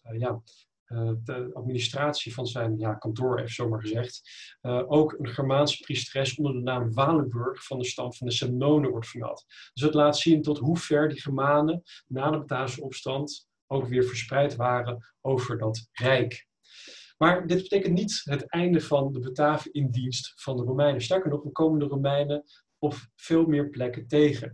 de administratie van zijn kantoor, even zomaar gezegd, ook een Germaanse priesteres onder de naam Walenburg van de stam van de Semnonen wordt vermeld. Dus het laat zien tot hoe ver die Germanen na de Bataafse opstand ook weer verspreid waren over dat rijk. Maar dit betekent niet het einde van de Bataven in dienst van de Romeinen. Sterker nog, we komen de Romeinen op veel meer plekken tegen.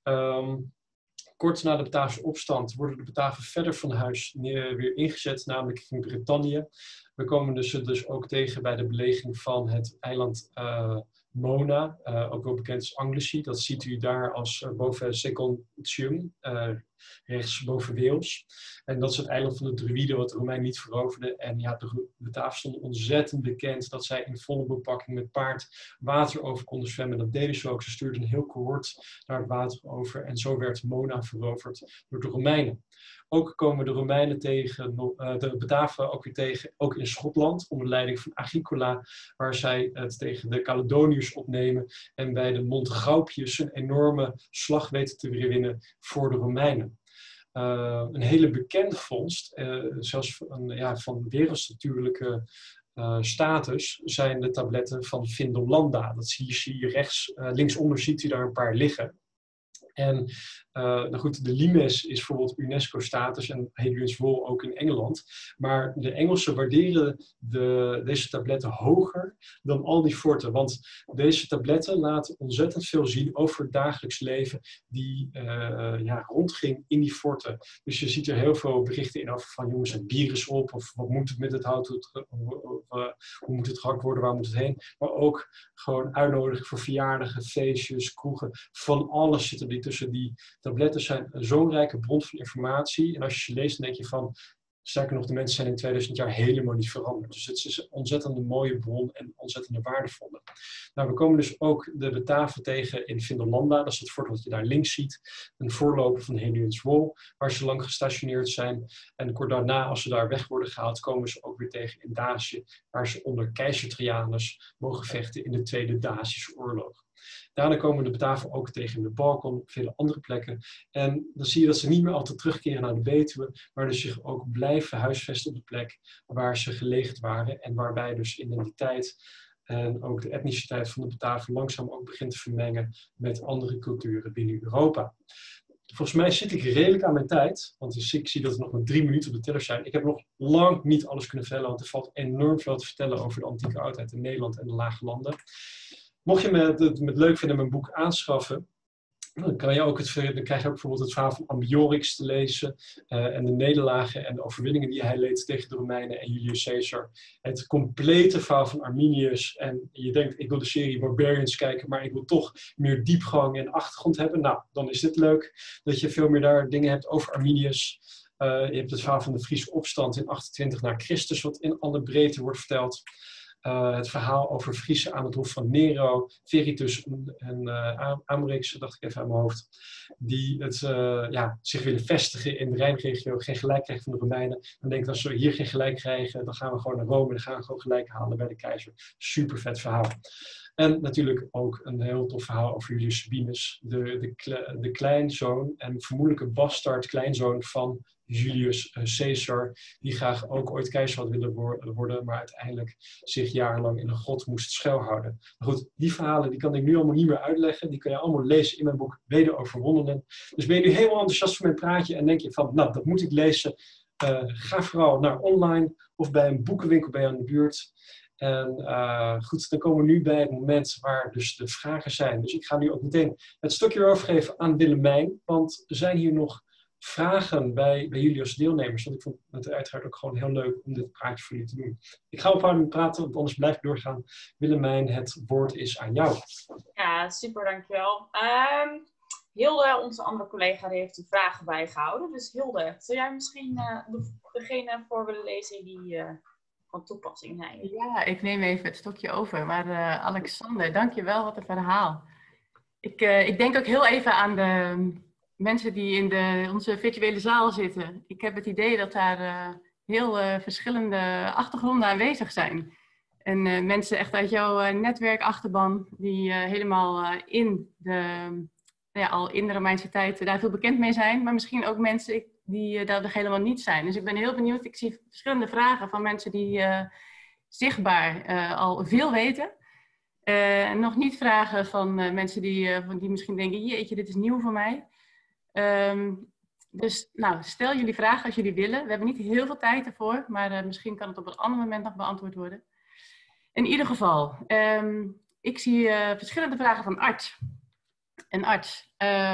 Kort na de Bataafse opstand worden de Bataven verder van huis weer ingezet, namelijk in Brittannië. We komen dus ook tegen bij de belegering van het eiland Mona, ook wel bekend als Anglesey. Dat ziet u daar als boven Secontium, rechts boven Wales. En dat is het eiland van de Druiden, wat de Romeinen niet veroverden. En de Bataven stonden ontzettend bekend dat zij in volle bepakking met paard water over konden zwemmen. Dat deden ze ook. Ze stuurden een heel cohort naar het water over. En zo werd Mona veroverd door de Romeinen. Ook komen de Romeinen tegen, de Bataven ook weer tegen, ook in Schotland, onder leiding van Agricola, waar zij het tegen de Caledoniërs opnemen en bij de Montgaupiërs een enorme slag weten te winnen voor de Romeinen. Een hele bekende vondst, zelfs van wereldnatuurlijke status, zijn de tabletten van Vindolanda. Dat zie je linksonder ziet u daar een paar liggen. En Nou goed, de limes is bijvoorbeeld UNESCO-status en Hadrian's Wall ook in Engeland. Maar de Engelsen waarderen deze tabletten hoger dan al die forten. Want deze tabletten laten ontzettend veel zien over het dagelijks leven die rondging in die forten. Dus je ziet er heel veel berichten in over van jongens, het bier is op, of wat moet het met het hout, hoe moet het gehakt worden, waar moet het heen. Maar ook gewoon uitnodigen voor verjaardagen, feestjes, kroegen, van alles zit er tussen. Die tabletten zijn zo'n rijke bron van informatie. En als je ze leest, dan denk je van, sterker nog, de mensen zijn in 2000 jaar helemaal niet veranderd. Dus het is een ontzettend mooie bron en ontzettend waardevolle. Nou, we komen dus ook de Bataven tegen in Vindolanda. Dat is het fort wat je daar links ziet. Een voorloper van Hadrian's Wall, waar ze lang gestationeerd zijn. En kort daarna, als ze daar weg worden gehaald, komen ze ook weer tegen in Dacië, waar ze onder keizer Trajanus mogen vechten in de Tweede Dacische Oorlog. Daarna komen de Bataven ook tegen de Balkan, vele andere plekken. En dan zie je dat ze niet meer altijd terugkeren naar de Betuwe, maar dus zich ook blijven huisvesten op de plek waar ze gelegerd waren. En waarbij dus identiteit en ook de etniciteit van de Bataven langzaam ook begint te vermengen met andere culturen binnen Europa. Volgens mij zit ik redelijk aan mijn tijd, want ik zie dat er nog maar 3 minuten op de teller zijn. Ik heb nog lang niet alles kunnen vertellen, want er valt enorm veel te vertellen over de antieke oudheid in Nederland en de Lage Landen. Mocht je het leuk vinden mijn boek aanschaffen, dan krijg je ook bijvoorbeeld het verhaal van Ambiorix te lezen en de nederlagen en de overwinningen die hij leed tegen de Romeinen en Julius Caesar. Het complete verhaal van Arminius. En je denkt, ik wil de serie Barbarians kijken, maar ik wil toch meer diepgang en achtergrond hebben. Nou, dan is dit leuk dat je veel meer daar dingen hebt over Arminius. Je hebt het verhaal van de Friese opstand in 28 na Christus, wat in alle breedte wordt verteld. Het verhaal over Friesen aan het hof van Nero, Veritus en Amerix, dacht ik even aan mijn hoofd, die zich willen vestigen in de Rijnregio, geen gelijk krijgen van de Romeinen. Dan denken als we hier geen gelijk krijgen, dan gaan we gewoon naar Rome en dan gaan we gewoon gelijk halen bij de keizer. Super vet verhaal. En natuurlijk ook een heel tof verhaal over Julius Sabinus, de kleinzoon en vermoedelijk een bastard kleinzoon van Julius Caesar, die graag ook ooit keizer had willen worden, maar uiteindelijk zich jarenlang in een grot moest schuilhouden. Maar goed, die verhalen die kan ik nu allemaal niet meer uitleggen. Die kan je allemaal lezen in mijn boek Wederoverwonnenen. Dus ben je nu helemaal enthousiast voor mijn praatje en denk je van, nou, dat moet ik lezen. Ga vooral naar online of bij een boekenwinkel bij je aan de buurt. En goed, dan komen we nu bij het moment waar dus de vragen zijn. Dus ik ga nu ook meteen het stokje overgeven aan Willemijn, want er zijn hier nog vragen bij jullie als deelnemers. Want ik vond het uiteraard ook gewoon heel leuk om dit praatje voor jullie te doen. Ik ga ophouden met praten, want anders blijf ik doorgaan. Willemijn, het woord is aan jou. Ja, super, dankjewel. Hilde, onze andere collega, die heeft de vragen bijgehouden. Dus Hilde, zou jij misschien degene voor willen lezen die van toepassing zijn? Ja, ik neem even het stokje over. Maar Alexander, dankjewel, wat een verhaal. Ik denk ook heel even aan de mensen die in onze virtuele zaal zitten. Ik heb het idee dat daar heel verschillende achtergronden aanwezig zijn. En mensen echt uit jouw netwerkachterban die helemaal al in de Romeinse tijd daar veel bekend mee zijn. Maar misschien ook mensen die daar helemaal niet zijn. Dus ik ben heel benieuwd. Ik zie verschillende vragen van mensen die zichtbaar al veel weten. Nog niet vragen van mensen die misschien denken, jeetje, dit is nieuw voor mij. Dus nou, stel jullie vragen als jullie willen. We hebben niet heel veel tijd ervoor, maar misschien kan het op een ander moment nog beantwoord worden. In ieder geval, ik zie verschillende vragen van Art. En Art,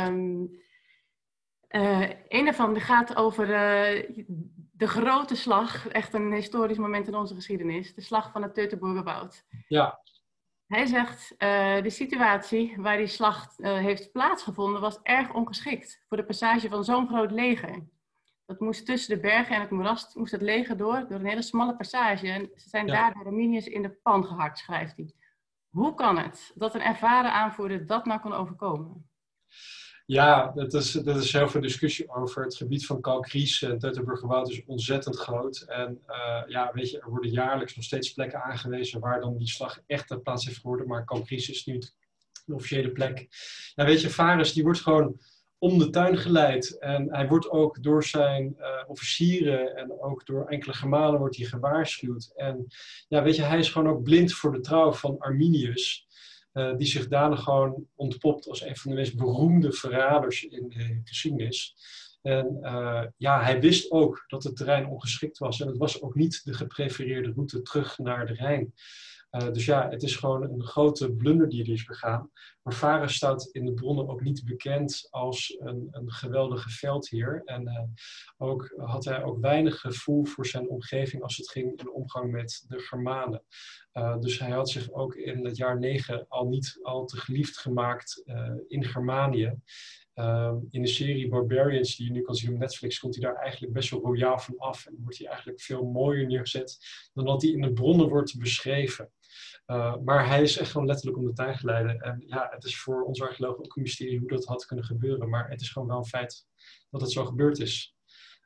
een daarvan gaat over de grote slag, echt een historisch moment in onze geschiedenis, de slag van het Teutoburgerwoud. Ja. Hij zegt, de situatie waar die slag heeft plaatsgevonden was erg ongeschikt voor de passage van zo'n groot leger. Dat moest tussen de bergen en het moeras, moest het leger door een hele smalle passage. En ze zijn daar door Arminius in de pan gehakt, schrijft hij. Hoe kan het dat een ervaren aanvoerder dat nou kon overkomen? Ja, dat is heel veel discussie over. Het gebied van Kalkries en Teutoburgerwoud is ontzettend groot. En weet je, er worden jaarlijks nog steeds plekken aangewezen waar dan die slag echt plaats heeft geworden. Maar Kalkries is nu de officiële plek. Ja, weet je, Varus die wordt gewoon om de tuin geleid. En hij wordt ook door zijn officieren en ook door enkele gemalen wordt hij gewaarschuwd. En ja, weet je, hij is gewoon ook blind voor de trouw van Arminius. die zich daarna gewoon ontpopt als een van de meest beroemde verraders in de geschiedenis. En ja, hij wist ook dat het terrein ongeschikt was. En het was ook niet de geprefereerde route terug naar de Rijn. Dus ja, het is gewoon een grote blunder die er is begaan. Maar Varus staat in de bronnen ook niet bekend als een geweldige veldheer. En ook had hij ook weinig gevoel voor zijn omgeving als het ging in de omgang met de Germanen. Dus hij had zich ook in het jaar 9 al niet al te geliefd gemaakt in Germanië. In de serie Barbarians, die je nu kan zien op Netflix, komt hij daar eigenlijk best wel royaal van af. En wordt hij eigenlijk veel mooier neergezet dan dat hij in de bronnen wordt beschreven. Maar hij is echt gewoon letterlijk om de tuin geleiden. En ja, het is voor ons archeologen ook een mysterie hoe dat had kunnen gebeuren. Maar het is gewoon wel een feit dat het zo gebeurd is.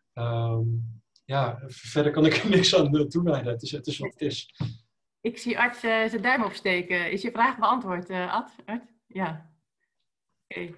Ja, verder kan ik er niks aan toewijden. Het is wat het is. Ik zie Art zijn duim opsteken. Is je vraag beantwoord, Art? Ja. Oké.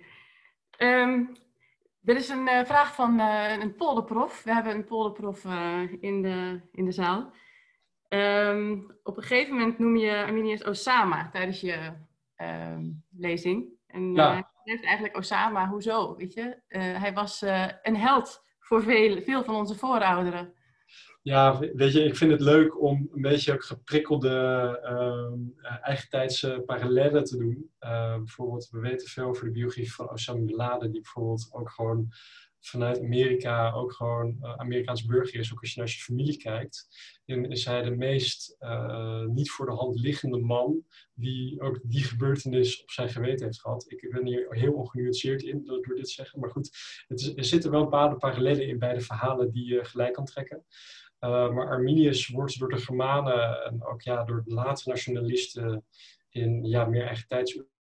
Er is een vraag van een polderprof. We hebben een polderprof in de zaal. Op een gegeven moment noem je Arminius Osama tijdens je lezing. En hij schrijft eigenlijk Osama, hoezo? Weet je? Hij was een held voor veel van onze voorouderen. Ja, weet je, ik vind het leuk om een beetje ook geprikkelde eigentijdse parallellen te doen. Bijvoorbeeld, we weten veel over de biografie van Osama Bin Laden, die bijvoorbeeld ook gewoon vanuit Amerika ook gewoon Amerikaans burger is. Ook als je naar zijn familie kijkt, is hij de meest niet voor de hand liggende man die ook die gebeurtenis op zijn geweten heeft gehad. Ik ben hier heel ongenuanceerd in door dit te zeggen, maar goed, er zitten wel bepaalde parallellen in beide verhalen die je gelijk kan trekken. Maar Arminius wordt door de Germanen en ook ja, door de latere nationalisten in ja, meer eigen tijds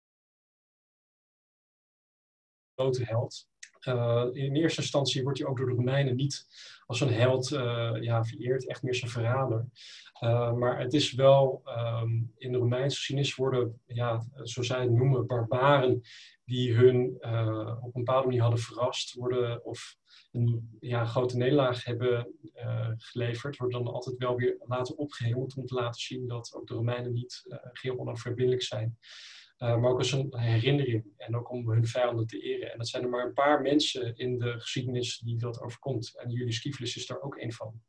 grote held. In eerste instantie wordt hij ook door de Romeinen niet als een held vereerd, echt meer als een verrader. Maar het is wel in de Romeinse geschiedenis worden, ja, zoals zij het noemen, barbaren die hun op een bepaalde manier hadden verrast, worden of een grote nederlaag hebben geleverd, worden dan altijd wel weer laten opgehemeld om te laten zien dat ook de Romeinen niet geheel onoverwinnelijk zijn. Maar ook als een herinnering en ook om hun vijanden te eren. En dat zijn er maar een paar mensen in de geschiedenis die dat overkomt. En Julius Scipio is daar ook één van.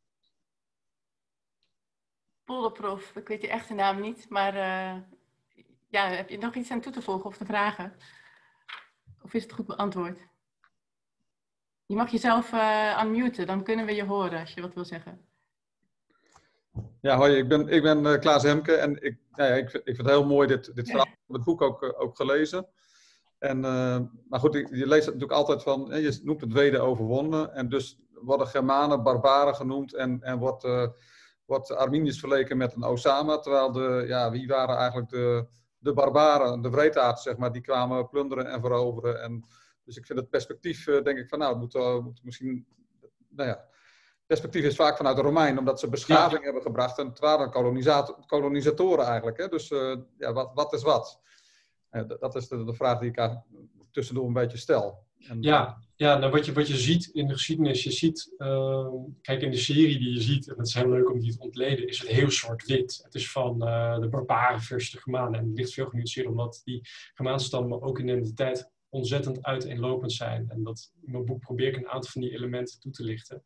Polderprof, ik weet je echte naam niet, maar heb je nog iets aan toe te voegen of te vragen? Of is het goed beantwoord? Je mag jezelf unmuten, dan kunnen we je horen als je wat wil zeggen. Ja, hoi, ik ben Klaas Hemke en ik vind het heel mooi dit verhaal. Ik heb het boek ook gelezen. En, maar goed, je leest het natuurlijk altijd van, je noemt het Weden overwonnen. En dus worden Germanen barbaren genoemd en wordt Arminius vergeleken met een Osama. Terwijl wie waren eigenlijk de barbaren, de wreedaards, zeg maar, die kwamen plunderen en veroveren. En, dus ik vind het perspectief, denk ik van, nou, moet misschien, perspectief is vaak vanuit de Romeinen, omdat ze beschaving hebben gebracht. En het waren kolonisatoren eigenlijk. Hè? Dus wat is wat? Dat is de vraag die ik tussendoor een beetje stel. En, nou, wat je ziet in de geschiedenis, je ziet, kijk in de serie die je ziet, en het is heel leuk om die te ontleden, is het heel zwart-wit. Het is van de barbaren versus de Germanen. En het ligt veel genuanceerd, omdat die Germaanse stammen ook in de tijd ontzettend uiteenlopend zijn. En dat in mijn boek probeer ik een aantal van die elementen toe te lichten.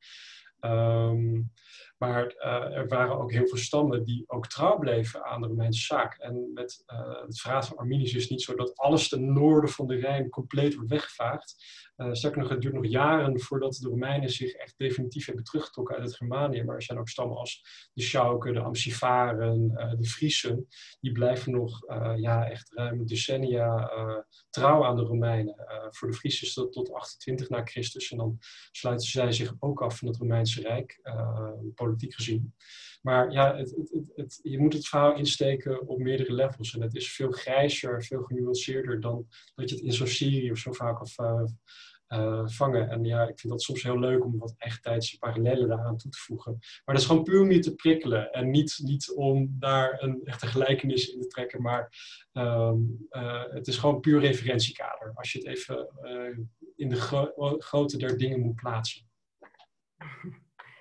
Maar er waren ook heel veel stammen die ook trouw bleven aan de Romeinse zaak. En met het verraad van Arminius is het niet zo dat alles ten noorden van de Rijn compleet wordt weggevaagd. Sterker nog, het duurt nog jaren voordat de Romeinen zich echt definitief hebben teruggetrokken uit het Germanië. Maar er zijn ook stammen als de Chauken, de Amsivaren, de Friezen. Die blijven nog echt ruim decennia trouw aan de Romeinen. Voor de Friezen is dat tot 28 na Christus. En dan sluiten zij zich ook af van het Romeinse Rijk, politiek gezien. Maar ja, je moet het verhaal insteken op meerdere levels. En het is veel grijzer, veel genuanceerder dan dat je het in zo'n serie of zo vaak vangen. En ja, ik vind dat soms heel leuk om wat eigentijdse parallellen daaraan toe te voegen. Maar dat is gewoon puur om je te prikkelen. En niet om daar een echte gelijkenis in te trekken. Maar het is gewoon puur referentiekader. Als je het even in de grootte der dingen moet plaatsen. Ik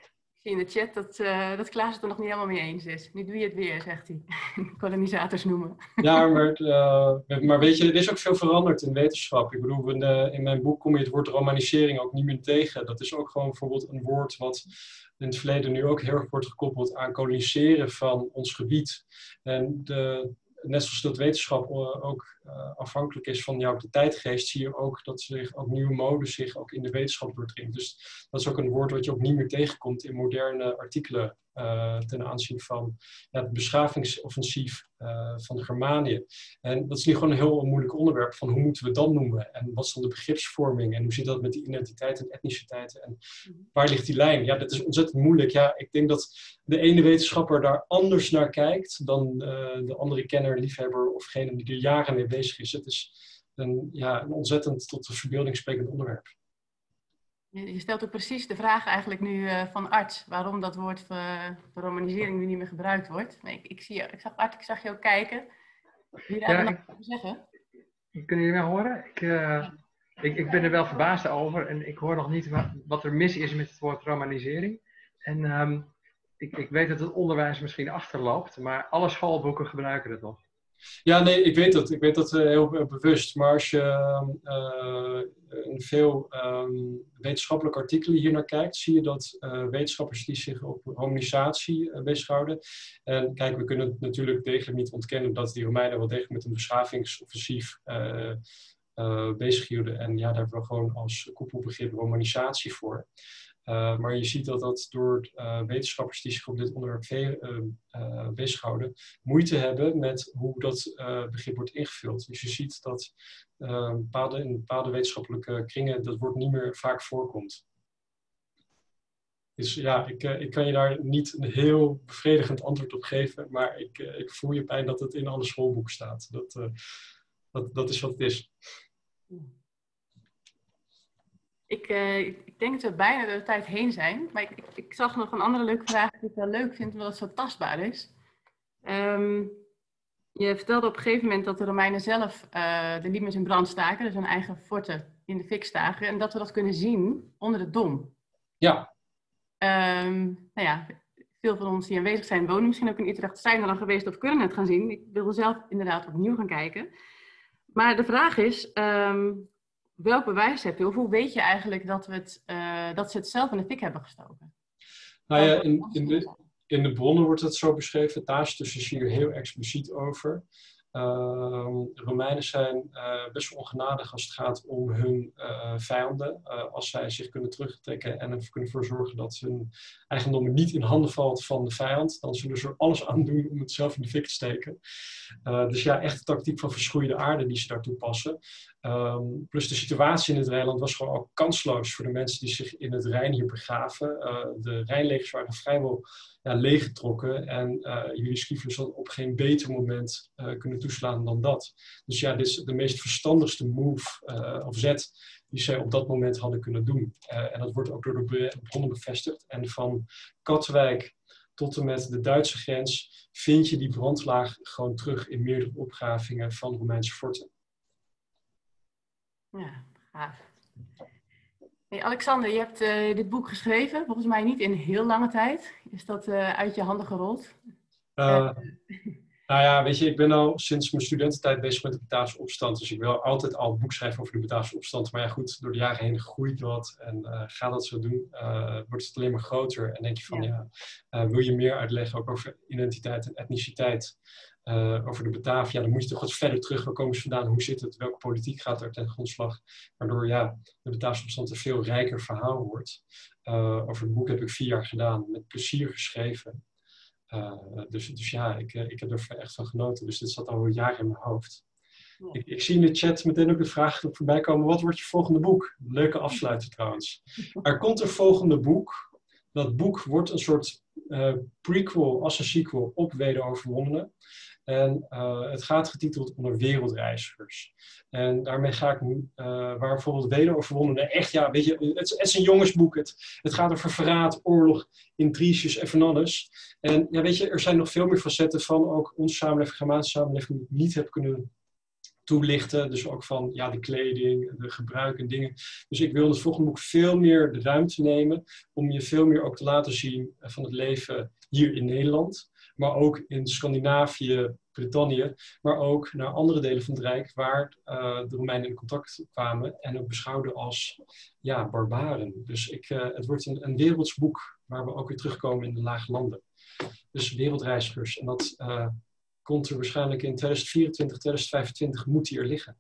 zie in de chat dat Klaas het er nog niet helemaal mee eens is. Nu doe je het weer, zegt hij. Kolonisators noemen. Ja, maar weet je, er is ook veel veranderd in wetenschap. Ik bedoel, in mijn boek kom je het woord romanisering ook niet meer tegen. Dat is ook gewoon bijvoorbeeld een woord wat in het verleden nu ook heel erg wordt gekoppeld aan koloniseren van ons gebied. En net zoals dat wetenschap ook afhankelijk is van de tijdgeest, zie je ook dat ook nieuwe mode zich ook in de wetenschap doordringt. Dus dat is ook een woord wat je ook niet meer tegenkomt in moderne artikelen ten aanzien van het beschavingsoffensief van Germanië. En dat is nu gewoon een heel moeilijk onderwerp van hoe moeten we dat noemen en wat is dan de begripsvorming en hoe zit dat met die identiteit en etniciteiten en waar ligt die lijn? Ja, dat is ontzettend moeilijk. Ja, ik denk dat de ene wetenschapper daar anders naar kijkt dan de andere kenner, liefhebber of degene die er jaren mee bezig is. Het is een ontzettend tot de verbeelding sprekend onderwerp. Je stelt ook precies de vraag eigenlijk nu van Art, waarom dat woord voor romanisering nu niet meer gebruikt wordt. Maar ik zag je ook kijken. Wil je daar nog over zeggen? Kunnen jullie mij horen? Ik ben er wel verbaasd over en ik hoor nog niet wat er mis is met het woord romanisering. En ik weet dat het onderwijs misschien achterloopt, maar alle schoolboeken gebruiken het nog. Ja, nee, ik weet dat. Ik weet dat heel bewust. Maar als je in veel wetenschappelijke artikelen hier naar kijkt, zie je dat wetenschappers die zich op romanisatie bezighouden. En kijk, we kunnen het natuurlijk degelijk niet ontkennen dat die Romeinen wel degelijk met een beschavingsoffensief bezig hielden. En ja, daar hebben we gewoon als koepelbegrip romanisatie voor. Maar je ziet dat door wetenschappers die zich op dit onderwerp bezighouden, moeite hebben met hoe dat begrip wordt ingevuld. Dus je ziet dat in bepaalde wetenschappelijke kringen dat woord niet meer vaak voorkomt. Dus ja, ik kan je daar niet een heel bevredigend antwoord op geven, maar ik voel je pijn dat het in alle schoolboeken staat. Dat is wat het is. Ik denk dat we bijna door de tijd heen zijn. Maar ik zag nog een andere leuke vraag die ik wel leuk vind, omdat het zo tastbaar is. Je vertelde op een gegeven moment dat de Romeinen zelf de Limes in brand staken. Dus hun eigen forten in de fik staken. En dat we dat kunnen zien onder de Dom. Ja. Veel van ons die aanwezig zijn wonen misschien ook in Utrecht. Zijn er dan geweest of kunnen het gaan zien. Ik wilde zelf inderdaad opnieuw gaan kijken. Maar de vraag is... welk bewijs heb je? Of hoe weet je eigenlijk dat ze het zelf in de fik hebben gestoken? Nou ja, in de bronnen wordt het zo beschreven. Tacitus is hier heel expliciet over. De Romeinen zijn best wel ongenadig als het gaat om hun vijanden. Als zij zich kunnen terugtrekken en er kunnen voor zorgen dat hun eigendom niet in handen valt van de vijand, dan zullen ze er alles aan doen om het zelf in de fik te steken. Dus ja, echt de tactiek van verschroeide aarde die ze daar toepassen. Plus de situatie in het Rijnland was gewoon ook kansloos voor de mensen die zich in het Rijn hier begaven. De Rijnlegers waren vrijwel leeggetrokken en Julius Scipio had op geen beter moment kunnen toeslaan dan dat. Dus ja, dit is de meest verstandigste move of zet die zij op dat moment hadden kunnen doen. En dat wordt ook door de bronnen bevestigd. En van Katwijk tot en met de Duitse grens vind je die brandlaag gewoon terug in meerdere opgravingen van Romeinse forten. Ja, gaaf. Hey Alexander, je hebt dit boek geschreven, volgens mij niet in heel lange tijd. Is dat uit je handen gerold? Nou ja, weet je, ik ben al sinds mijn studententijd bezig met de Bataafse opstand. Dus ik wil altijd al een boek schrijven over de Bataafse opstand. Maar ja, goed, door de jaren heen groeit dat. En ga dat zo doen, wordt het alleen maar groter. En denk je van, wil je meer uitleggen ook over identiteit en etniciteit? Over de Bataaf, dan moet je toch wat verder terug. Waar komen ze vandaan? Hoe zit het? Welke politiek gaat er ten grondslag? Waardoor de Bataafse opstand een veel rijker verhaal wordt. Over het boek heb ik 4 jaar gedaan. Met plezier geschreven. Dus ja, ik heb er echt van genoten. Dus dit zat al een jaar in mijn hoofd. Ja. Ik zie in de chat meteen ook de vraag voorbij komen. Wat wordt je volgende boek? Leuke afsluiter trouwens. Er komt een volgende boek. Dat boek wordt een soort prequel als een sequel op Wederoverwonnenen. En het gaat getiteld onder Wereldreizigers. En daarmee ga ik nu, waar bijvoorbeeld Wederoverwonnenen echt, ja, weet je, het is een jongensboek. Het gaat over verraad, oorlog, intriges en van alles. En ja, weet je, er zijn nog veel meer facetten van ook onze samenleving, Germaanse samenleving, die ik niet heb kunnen toelichten. Dus ook van de kleding, de gebruik en dingen. Dus ik wil in het volgende boek veel meer de ruimte nemen om je veel meer ook te laten zien van het leven hier in Nederland. Maar ook in Scandinavië, Brittannië, maar ook naar andere delen van het Rijk waar de Romeinen in contact kwamen en ook beschouwden als barbaren. Dus het wordt een werelds boek waar we ook weer terugkomen in de lage landen. Dus wereldreizigers. En dat komt er waarschijnlijk in 2024, 2025 moet die er liggen.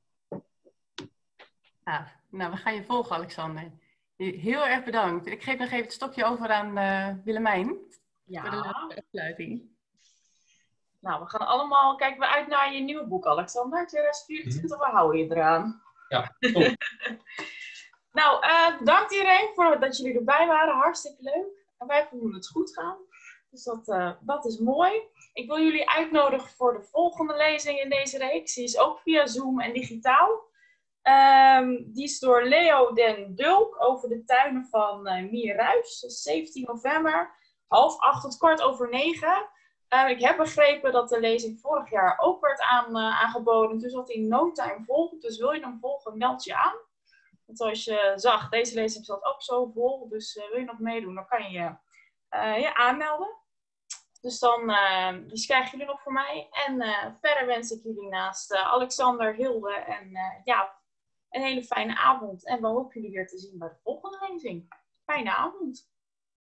Ja, nou, we gaan je volgen, Alexander. Heel erg bedankt. Ik geef nog even het stokje over aan Willemijn voor de laatste afsluiting. Nou, we gaan allemaal kijken we uit naar je nieuwe boek, Alexander. 2024, we houden je eraan. Ja, top. Nou, bedankt iedereen voor dat jullie erbij waren. Hartstikke leuk. En wij voelen het goed gaan. Dus dat is mooi. Ik wil jullie uitnodigen voor de volgende lezing in deze reeks. Die is ook via Zoom en digitaal. Die is door Leo den Dulk over de tuinen van Mierhuis. Dus 17 november, 7:30 tot 8:15. Ik heb begrepen dat de lezing vorig jaar ook werd aangeboden. Dus dat in no time volgt. Dus wil je hem volgen, meld je aan. Want zoals je zag, deze lezing zat ook zo vol. Dus wil je nog meedoen, dan kan je je aanmelden. Dus dan krijgen jullie nog voor mij. En verder wens ik jullie naast Alexander, Hilde en een hele fijne avond. En we hopen jullie weer te zien bij de volgende lezing. Fijne avond.